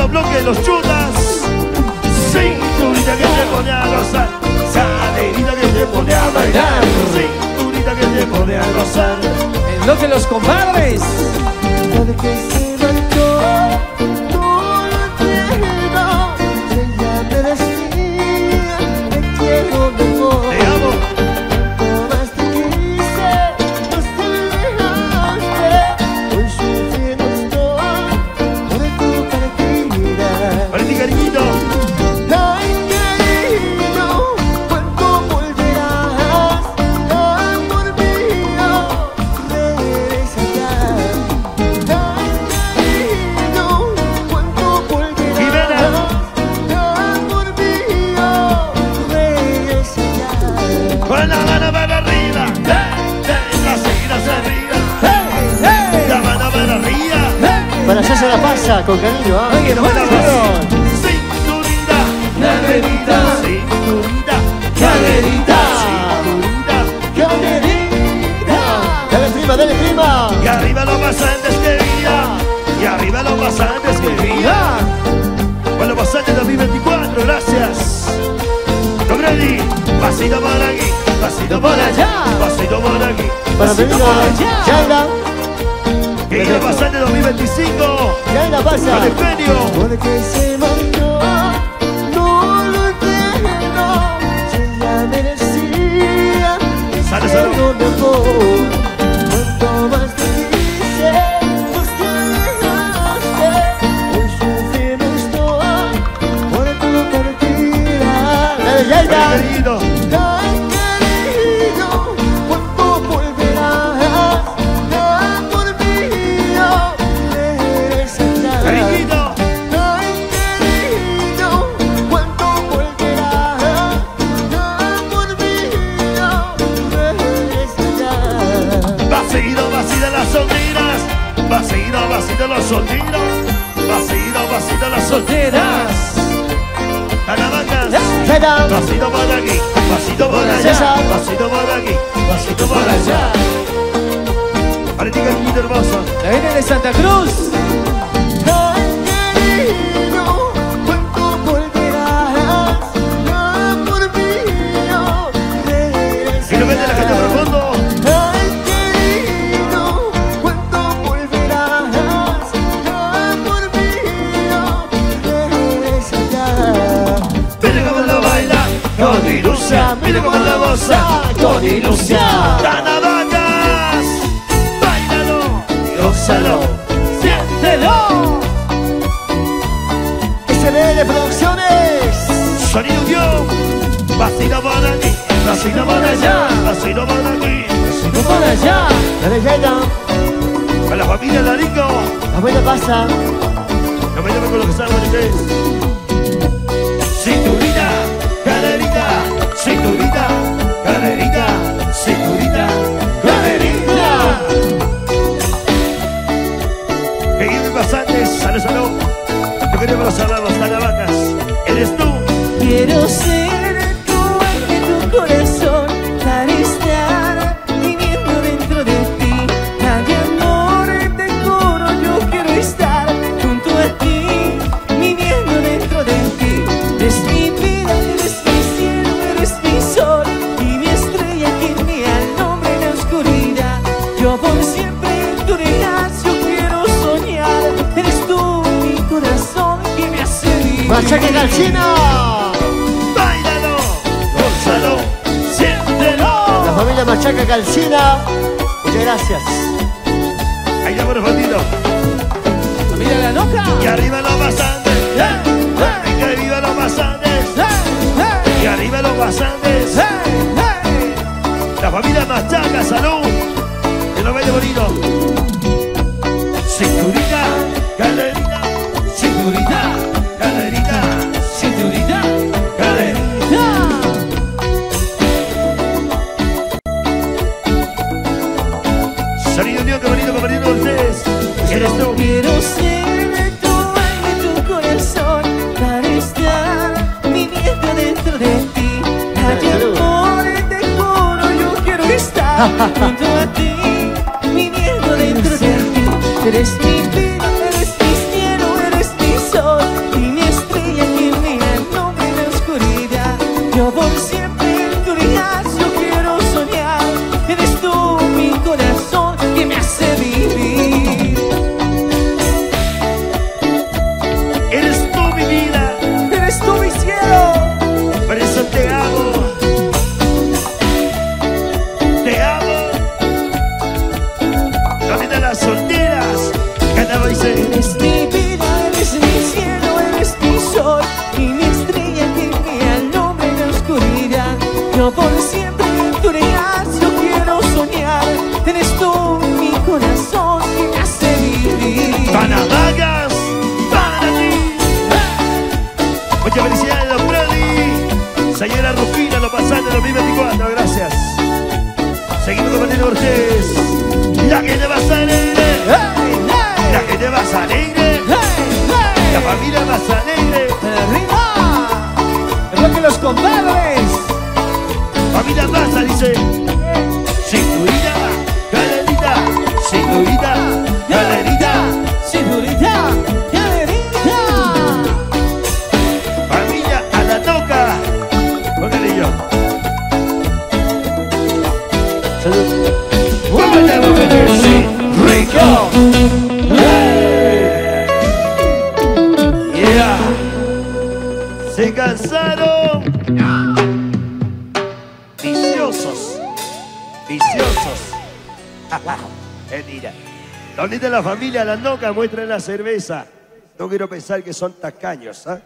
bloque, los chutas. Cinturita que te pone a gozar, caderita que te pone a bailar, cinturita que te pone a gozar. El bloque de los compadres. Desde que se marchó, no lo quiero. Ella me decía, te quiero mejor. Te amo. Cuanto más te quise, más te alejaste. Hoy sufriendo estoy por tu partida. Para ti, cariñito. Ay, querido, ¿cuándo volverás? Amor mío, regresa ya. Ay, querido, ¿cuándo volverás? Amor mío, regresa ya. Con la mano para arriba, las seguidas arriba, la mano para arriba. Para allá se la pasa con cariño, ¿ah? Oye, no Bueno, van cinturita, Caderita. cinturita, Caderita. cinturita. ¡Caderita! ¡Dale prima, dale prima! Y arriba los pasantes que vida, y arriba los pasantes que vida. Con los pasantes 2024, gracias. Don Grady, pasito por aquí, pasito por allá, pasito por aquí. Para mi amiga Yaira, Que los pasantes 2025, Yaira pasa. con empeño. Porque se marchó, no lo entiendo. Si ella merecía, Sale, quiero salud. mejor. Cuanto más te quise, más te alejaste. Hoy sufriendo estoy por tu partida. Dale, Yaira. Querido, Ay, querido, ¿cuándo volverás? Amor mío, regresa ya. cariñito, Ay, querido, ¿cuándo volverás? Amor mío, regresa ya. va seguido las solteras, va seguido los solteros, va seguido las solteras. Carabacas. Yaira, Pasito por aquí, pasito por allá, César. pasito por aquí, pasito por allá. Para ti, cariñito hermoso. La viene de Santa Cruz. ay, querido, ¿cuándo volverás? Amor mío, regresa Y lo mete la gente ya. profundo. Ay, querido, ¿cuándo volverás? Amor mío, regresa ya. Mira cómo lo baila, con ilusión. Mira cómo lo goza, con ilusión. Canavacas, bailalo, gózalo, siéntelo. SBL Producciones. Sonido guión, vacilo por aquí, vacilo por allá, vacilo por aquí. No por allá. Dale, Yaira, Con la familia Larico, la buena pasa. no me llamen con lo que saben ustedes. Cinturita, caderita, cinturita, caderita, cinturita, caderita. Seguimos pasantes, salud, salud. Yo quería abrazar los carabacas. Eres tú. Quiero ser tu ángel, tu corazón, para estar viviendo dentro de ti. Cada amor te juro, yo quiero estar junto a ti, viviendo dentro de ti. Eres mi vida, eres mi cielo, eres mi sol y mi estrella que me alumbra en la oscuridad. Yo por siempre en tu regazo quiero soñar. Eres tú mi corazón que me hace vivir. Machaca Calcina. Báilalo, gózalo, siéntelo. La familia Machaca Calcina. Muchas gracias. Ahí ya por el fondito. Mira la noca. Y arriba los pasantes. Y que viva los pasantes. Y arriba los pasantes. La familia Machaca, salud. Que lo vaya bonito. Cinturita, caderita, cinturita, caderita, cinturita, caderita. Sonido mío, qué bonito compartiendo con ustedes. Eres tú. Quiero ser tu ángel, tu corazón, para estar viviendo dentro de ti. Cada amor te juro, yo quiero estar junto a ti, viviendo dentro de ti. Eres mi vida, eres mi cielo, eres mi sol Seguimos con Martín Ortiz. La gente va a alegre. La gente va a alegre. La familia va a alegre. ¡Arriba! ¡Es lo que los compadres! Familia Maza dice: cinturita, galerita, cinturita, galerita. ¡Cinturita! ¡Galerita! Familia a la toca. Póngale yo. Salud. Muévete, sí, rico. Yeah. Se cansaron. Viciosos. Viciosos. Mentira. ¿Dónde está la familia? La noca, muestran la cerveza. No quiero pensar que son tacaños, ¿ah?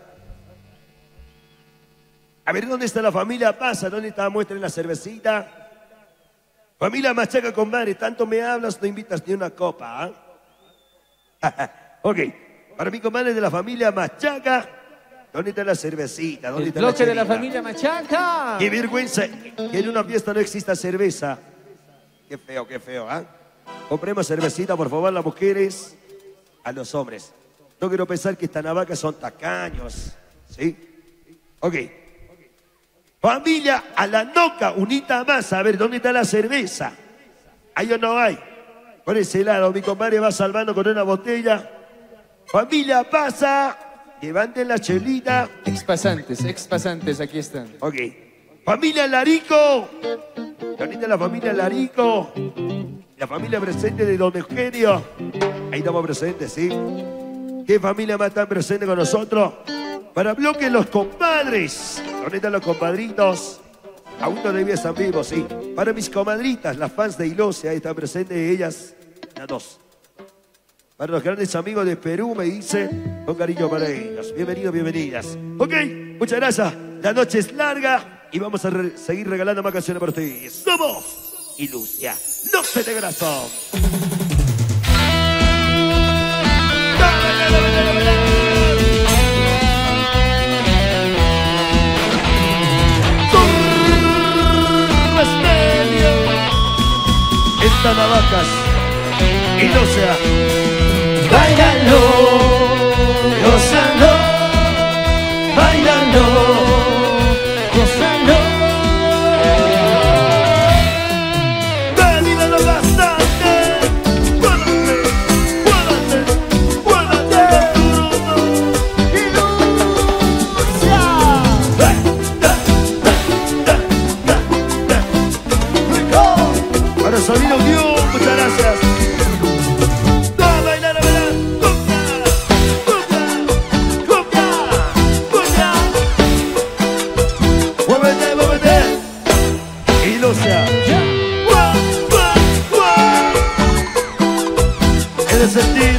A ver, ¿dónde está la familia Pasa? ¿Dónde está? Muestren la cervecita. Familia Machaca, compadre, tanto me hablas, no invitas ni una copa, ¿ah? Ok, para mi compadre de la familia Machaca, ¿dónde está la cervecita? ¿Dónde El está bloque de la chelita? familia Machaca. ¡Qué vergüenza que en una fiesta no exista cerveza! Qué feo, ¿ah? Compremos cervecita, por favor, las mujeres, a los hombres. No quiero pensar que estas navacas son tacaños, ¿sí? Ok. Familia a la noca, unita más. A ver, ¿dónde está la cerveza? ¿Hay o no hay? Por ese lado, mi compadre va salvando con una botella. Familia Pasa, levanten la chelita. Expasantes, aquí están. Ok. Familia Larico. ¿Dónde está la familia Larico? La familia presente de Don Eugenio. Ahí estamos presentes, ¿sí? ¿Qué familia más tan presente con nosotros? Para bloque los compadres. ¿Dónde están los compadritos? Aún todavía están vivos, sí. Para mis comadritas, las fans de Ilosia, ahí están presentes ellas, las dos. Para los grandes amigos de Perú, me dicen, con cariño para ellos. Bienvenidos, bienvenidas. Ok, muchas gracias. La noche es larga y vamos a seguir regalando más canciones para ustedes. Somos Ilusia, no se de corazón. Estas navacas y no sea. Bailando, gozando, bailando, gozando. Dale lo bastante. Guárdate. Para sonido Dios, muchas gracias. De sentir.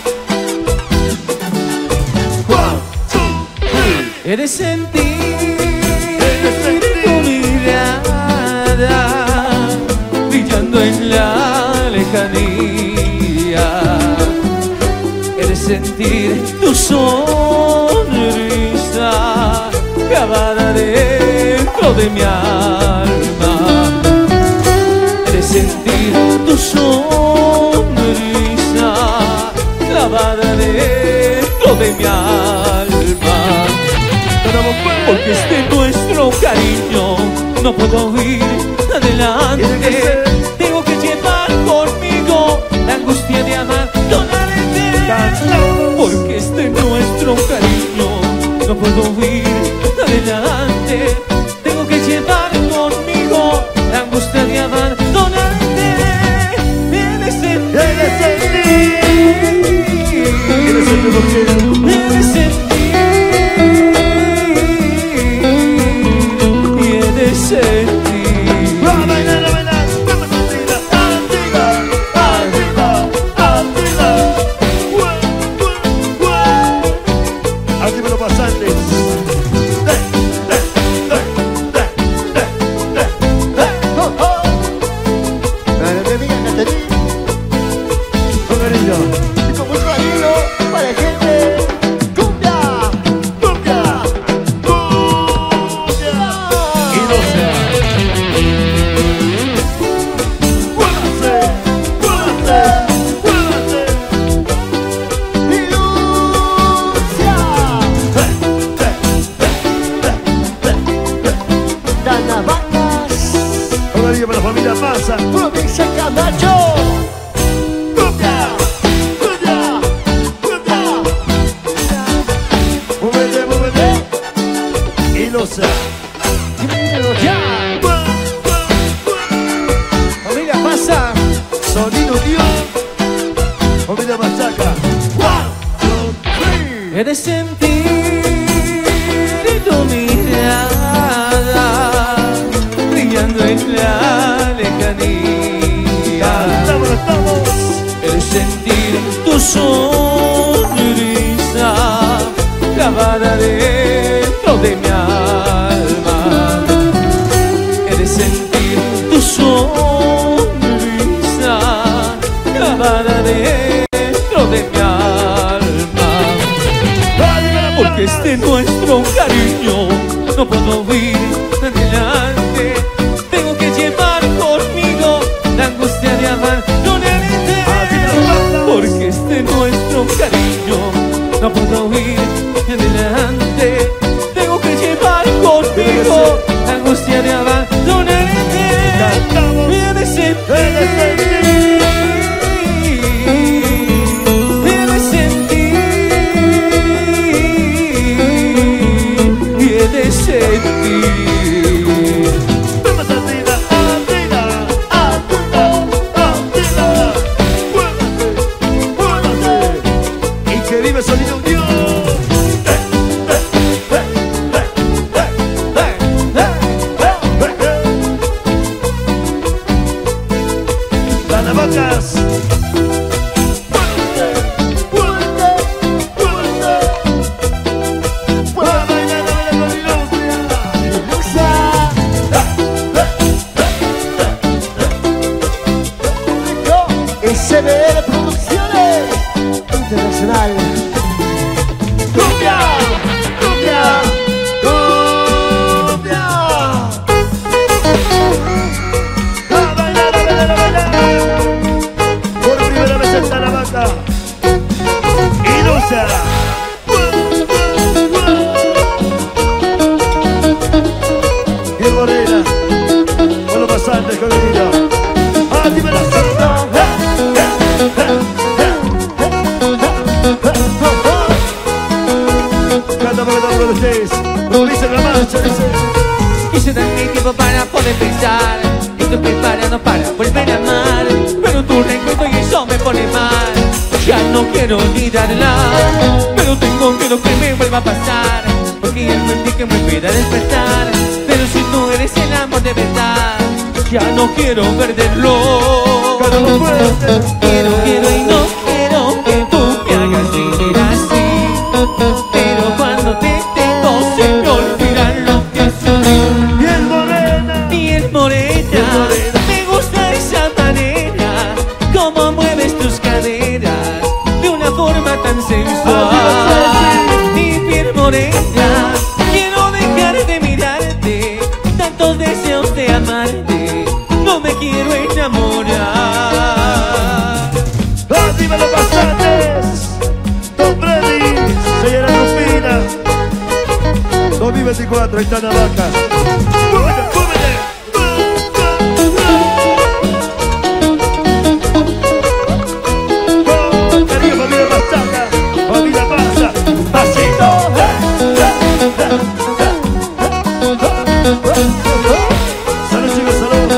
He de sentir tu mirada brillando en la lejanía. He de sentir tu sonrisa clavada dentro de mi alma. He de sentir tu sonrisa clavada dentro de mi alma. Porque este nuestro cariño no puedo ir adelante. Tengo que llevar conmigo la angustia de amar totalmente. Porque este nuestro cariño no puedo ir adelante. Tengo que llevar conmigo la angustia de amar totalmente. He de sentir. He de sentir. Ilosa. Ya. Familia pasa. Sonido Dios. Familia Machaca. He de sentir tu mirada brillando en la lejanía. He de sentir tu sonrisa clavada dentro de mi alma. He de sentir tu sonrisa clavada dentro de mi alma. Porque este nuestro cariño no puedo ir adelante. Tengo que llevar conmigo la angustia de abandonarte. Porque este nuestro cariño no puedo ir adelante. Tengo que llevar conmigo la angustia de abandonarte. Y he de sentir. De sentir. Vamos arriba, arriba, arriba, arriba. Muévase, muévase. Y que vive Sonido Dios. Las navacas. SBR Producciones Internacional. ¡Cumbia! ¡Cumbia! ¡Cumbia! ¡A bailar, a bailar, a bailar! Por primera vez en Tarapacá. ¡Ilusa! Bien morena. Con los pasantes, con el niño. ¡Ah, dime la santa! Canta para todos ustedes. Moviliza la marcha, dice. Quise darme tiempo para poder pensar. Estoy preparado para volver a amar, pero tu recuerdo y eso me pone mal. Ya no quiero olvidarla, pero tengo miedo que me vuelva a pasar. Porque algo en ti que me pueda despertar. Pero si tú eres el amor de verdad, ya no quiero perderlo. Quiero y no quiero que tú me hagas vivir así. Pero cuando te tengo se me olvida lo que soy. Piel morena, Piel morena, me gusta esa manera, como mueves tus caderas de una forma tan sensual. Mi piel morena, quiero dejar de mirarte, tantos deseos de amarte, no me quiero enamorar. arriba los pasantes. Don Freddy, señora Rufina. 2024, ahí está Navajas. ¡Muévete, muévete! Con cariño, familia Machaca, familia Pasa, pasito. Salud, chicos, salud.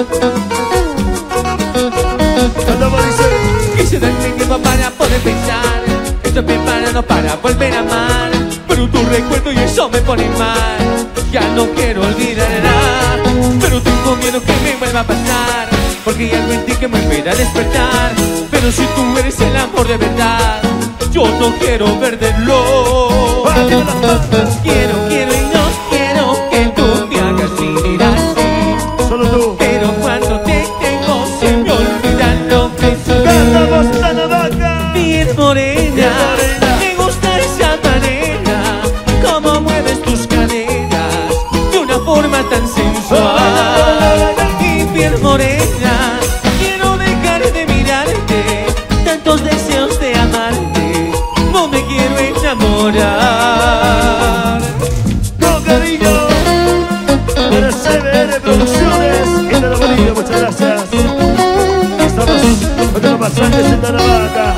Cantamos, dice. Quise darme tiempo para poder pensar. Estoy preparado para volver a amar, pero tu recuerdo y eso me pone mal. Ya no quiero olvidarla, pero tengo miedo que me vuelva a pasar. Porque hay algo en ti que me pueda despertar. Pero si tú eres el amor de verdad, yo no quiero perderlo. Quiero y no quiero que tú me hagas vivir así. Solo tú. Pero cuando te tengo se me olvida lo que soy. Cantamos la Navaja. Piel morena, me gusta esa manera, como mueves tus caderas de una forma tan sensual. Mi piel morena, quiero dejar de mirarte, tantos deseos de amarte, no me quiero enamorar. Con cariño, para CBR Producciones y de la Bolivia, muchas gracias. Estamos con los pasantes en Tarapacá.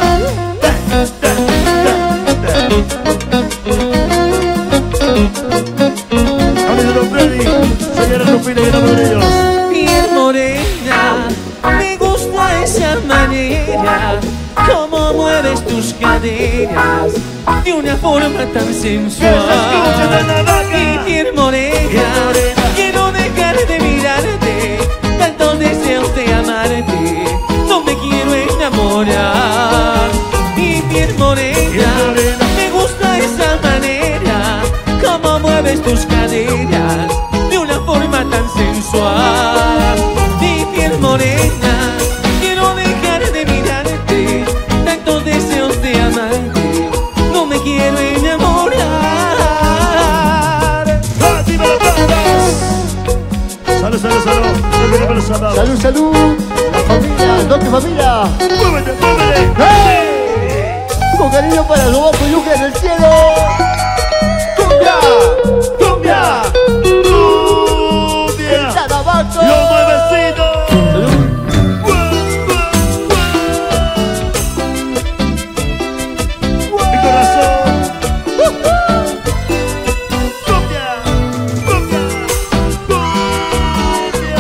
Ahora familia, que estamos con ellos. Piel morena, me gusta esa manera, cómo mueves tus caderas de una forma tan sensual. Mi piel morena, quiero dejar de mirarte, tantos deseos de amarte, no me quiero enamorar. Mi piel morena, me gusta esa manera, cómo mueves tus caderas de una forma tan sensual. Mi piel morena, quiero dejar de mirarte, tantos deseos de amarte, no me quiero enamorar. Salud, salud, salud. Salud, salud. La familia, ¿dónde familia? Muévete, muévete. ¡Hey! Con cariño para los bajos yuca en el cielo. ¡Cumbia! ¡Cumbia! ¡Cumbia! ¡El Tadabaco! ¡Los nuevecitos! Mi corazón. Cumbia, cumbia, cumbia.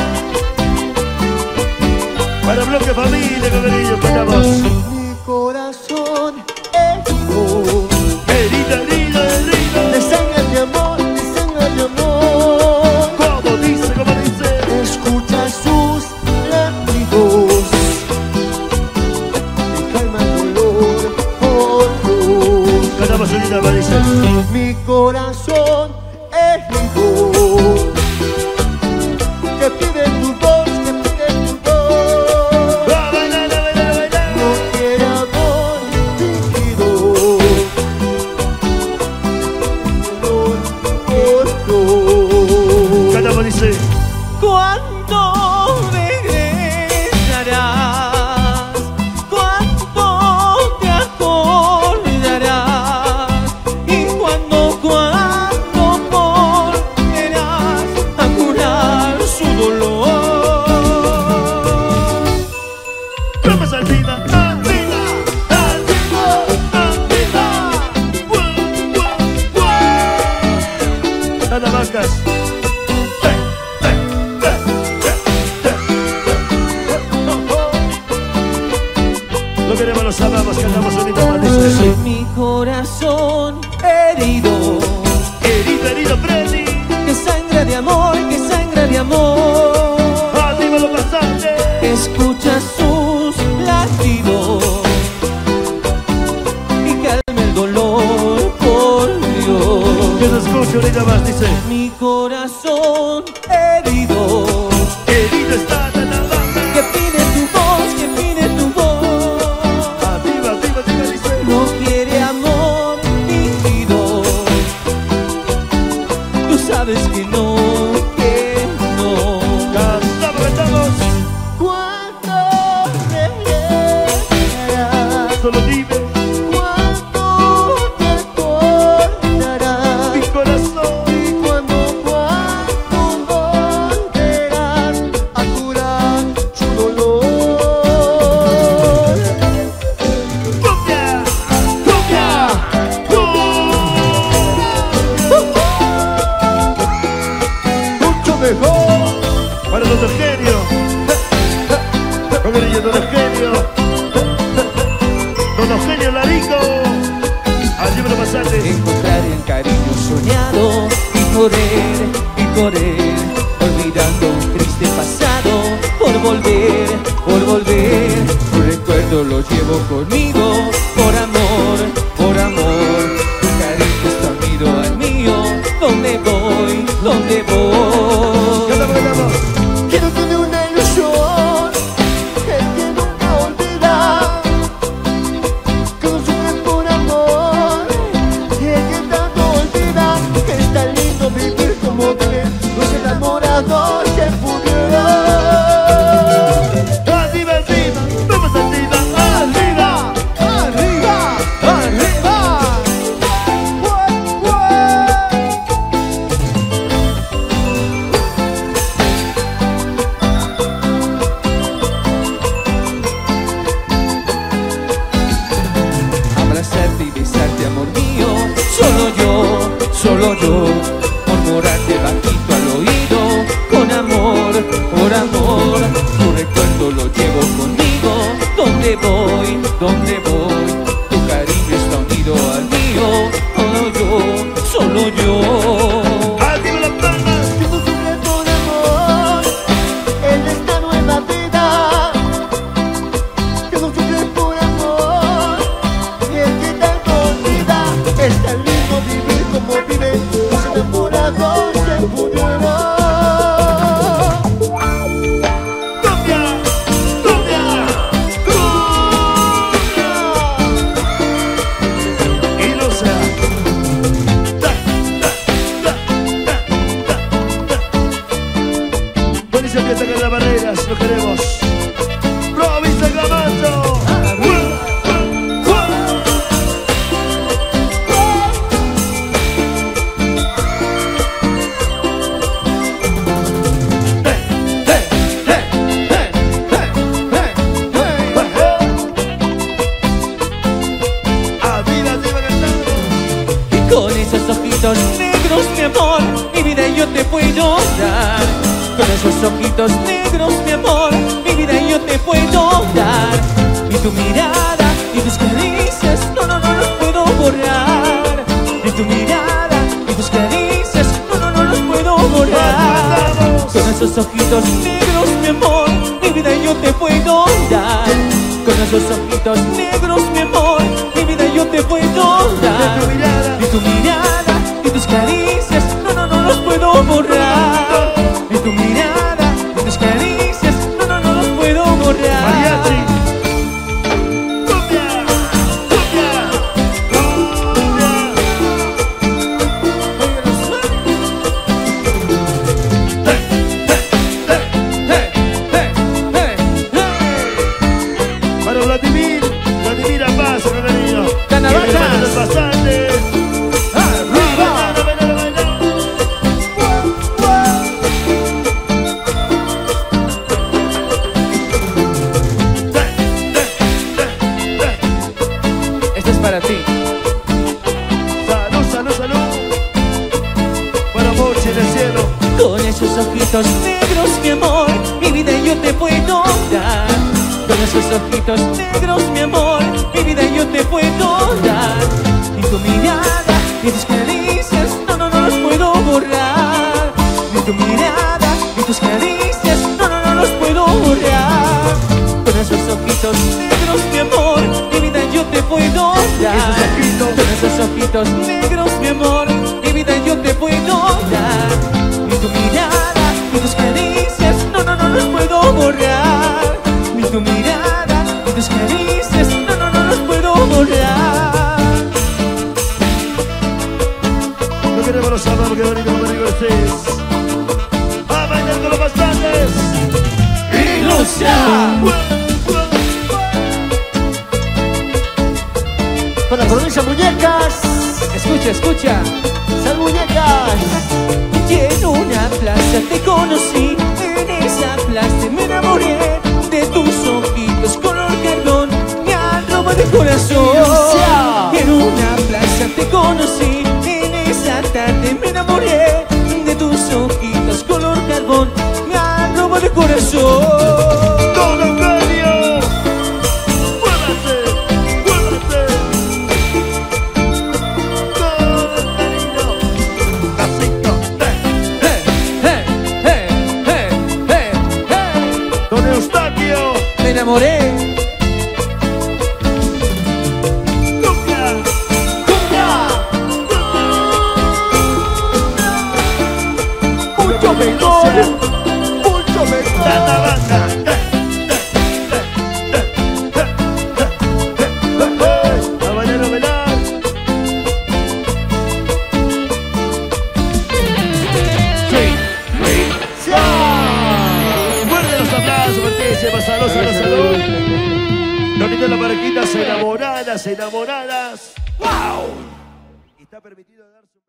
Para Bloque Familia, cariño, cantamos. Mi corazón es tu Herida, herida, herida. de sangre de amor, de sangre de amor. Como dice, como dice. Escucha sus latidos, me calma el dolor por luz. Cantamos solita, me dice. Mi corazón es herido, que pide tu voz, que pide tu voz. Va a bailar, a bailar, a bailar. No quiere amor fingido, dolor por luz. Cantamos, dice. ¿Cuándo regresarás? ¿Cuándo te acordarás? ¿Y cuándo volverás a curar su dolor? Vamos arriba, arriba, arriba, arriba. Nada vacas. Lo queremos, los amamos, cantamos solita, maldice. Mi corazón herido, Herido, herido, Freddy. que sangra de amor, que sangra de amor. Arriba lo pasante. Escucha sus latidos y calma el dolor por Dios. Yo no escucho ahorita más, dice. Mi corazón herido, Herido está, nada vaca. que pide tu voz, que pide tu voz. Arriba, arriba, arriba, dice. No quiere amor fingido. Tú sabes que no, que no. Cantamos, cantamos. ¿Cuándo regresarás? Solo dime. ¿Cuándo te acordarás? Mi corazón. ¿Y cuándo volverás a curar su dolor? Cumbia, cumbia, Mucho mejor. para Don Eugenio. Con cariño, Don Eugenio. Don Eugenio Larico. Allí me lo pasaste. Encontrar el cariño soñado y correr, olvidando un triste pasado, por volver, tu recuerdo lo llevo conmigo, por amor, tu cariño está unido al mío, ¿dónde voy? Cantamos, cantamos. Quiero tener una ilusión que nunca olvida, que no sufre por amor, y el que tanto olvida, que es tan lindo vivir como vive los enamorados que pudieron. Arriba, arriba, vamos arriba, arriba. Arriba, arriba. Abrazarte y besarte, amor mío, solo yo, murmurarte bajito al oído, con amor. las dos se pudieron. Sacar las barreras, lo queremos. Provincia Camacho. Y con esos ojitos negros, mi amor, mi vida yo te puedo dar. Con esos ojitos negros, mi amor, mi vida yo te puedo dar. Y tu mirada y tus caricias, no los puedo borrar. Y tu mirada y tus caricias, no los puedo borrar. Con esos ojitos negros, mi amor, mi vida yo te puedo dar. Con esos ojitos negros, mi amor, mi vida yo te puedo dar. Y tu mirada y tus caricias, no los puedo borrar. Y tu mirada y tus caricias, no los puedo borrar. Mariachi. Para Vladimir Paz, bienvenido. Canavatas. Bastante. Esto es para ti. Salud, salud, salud. Buena noche en el cielo. Con esos ojitos negros, mi amor, mi vida yo te puedo dar. Con esos ojitos negros, mi amor, mi vida yo te puedo dar. Y tu mirada y tus caricias, no los puedo borrar. Y tu mirada y tus caricias, no los puedo borrar. Con esos ojitos negros, mi amor, mi vida yo te puedo dar. Con esos ojitos negros, mi amor, mi vida yo te puedo dar. Y tu mirada y tus caricias, no los puedo borrar. Y tu mirada y tus caricias, no los puedo borrar. No queremos los sábados, que bonito, como digo ustedes. A bailar con los bastantes. Ilusión. Para la provincia Muñecas. Escucha, escucha. Sal Muñecas. Y en una plaza te conocí, en esa plaza me enamoré de tus ojitos color carbón, me han robado el corazón. Ilusión. Y en una plaza te conocí, en esa tarde me enamoré de tus ojitos color carbón, me han robado el corazón. Don Eugenio. Muévase, muévase. Con el cariño. Casito. Don Eustaquio. Me enamoré. Cumbia. Mucho mejor. Mucho La mejor. banda. A bailar, a bailar. Fuerte los aplausos, Martín, salud, salud, salud. Donita la marquita, enamoradas, enamoradas. ¡Wow! Está permitido dar su...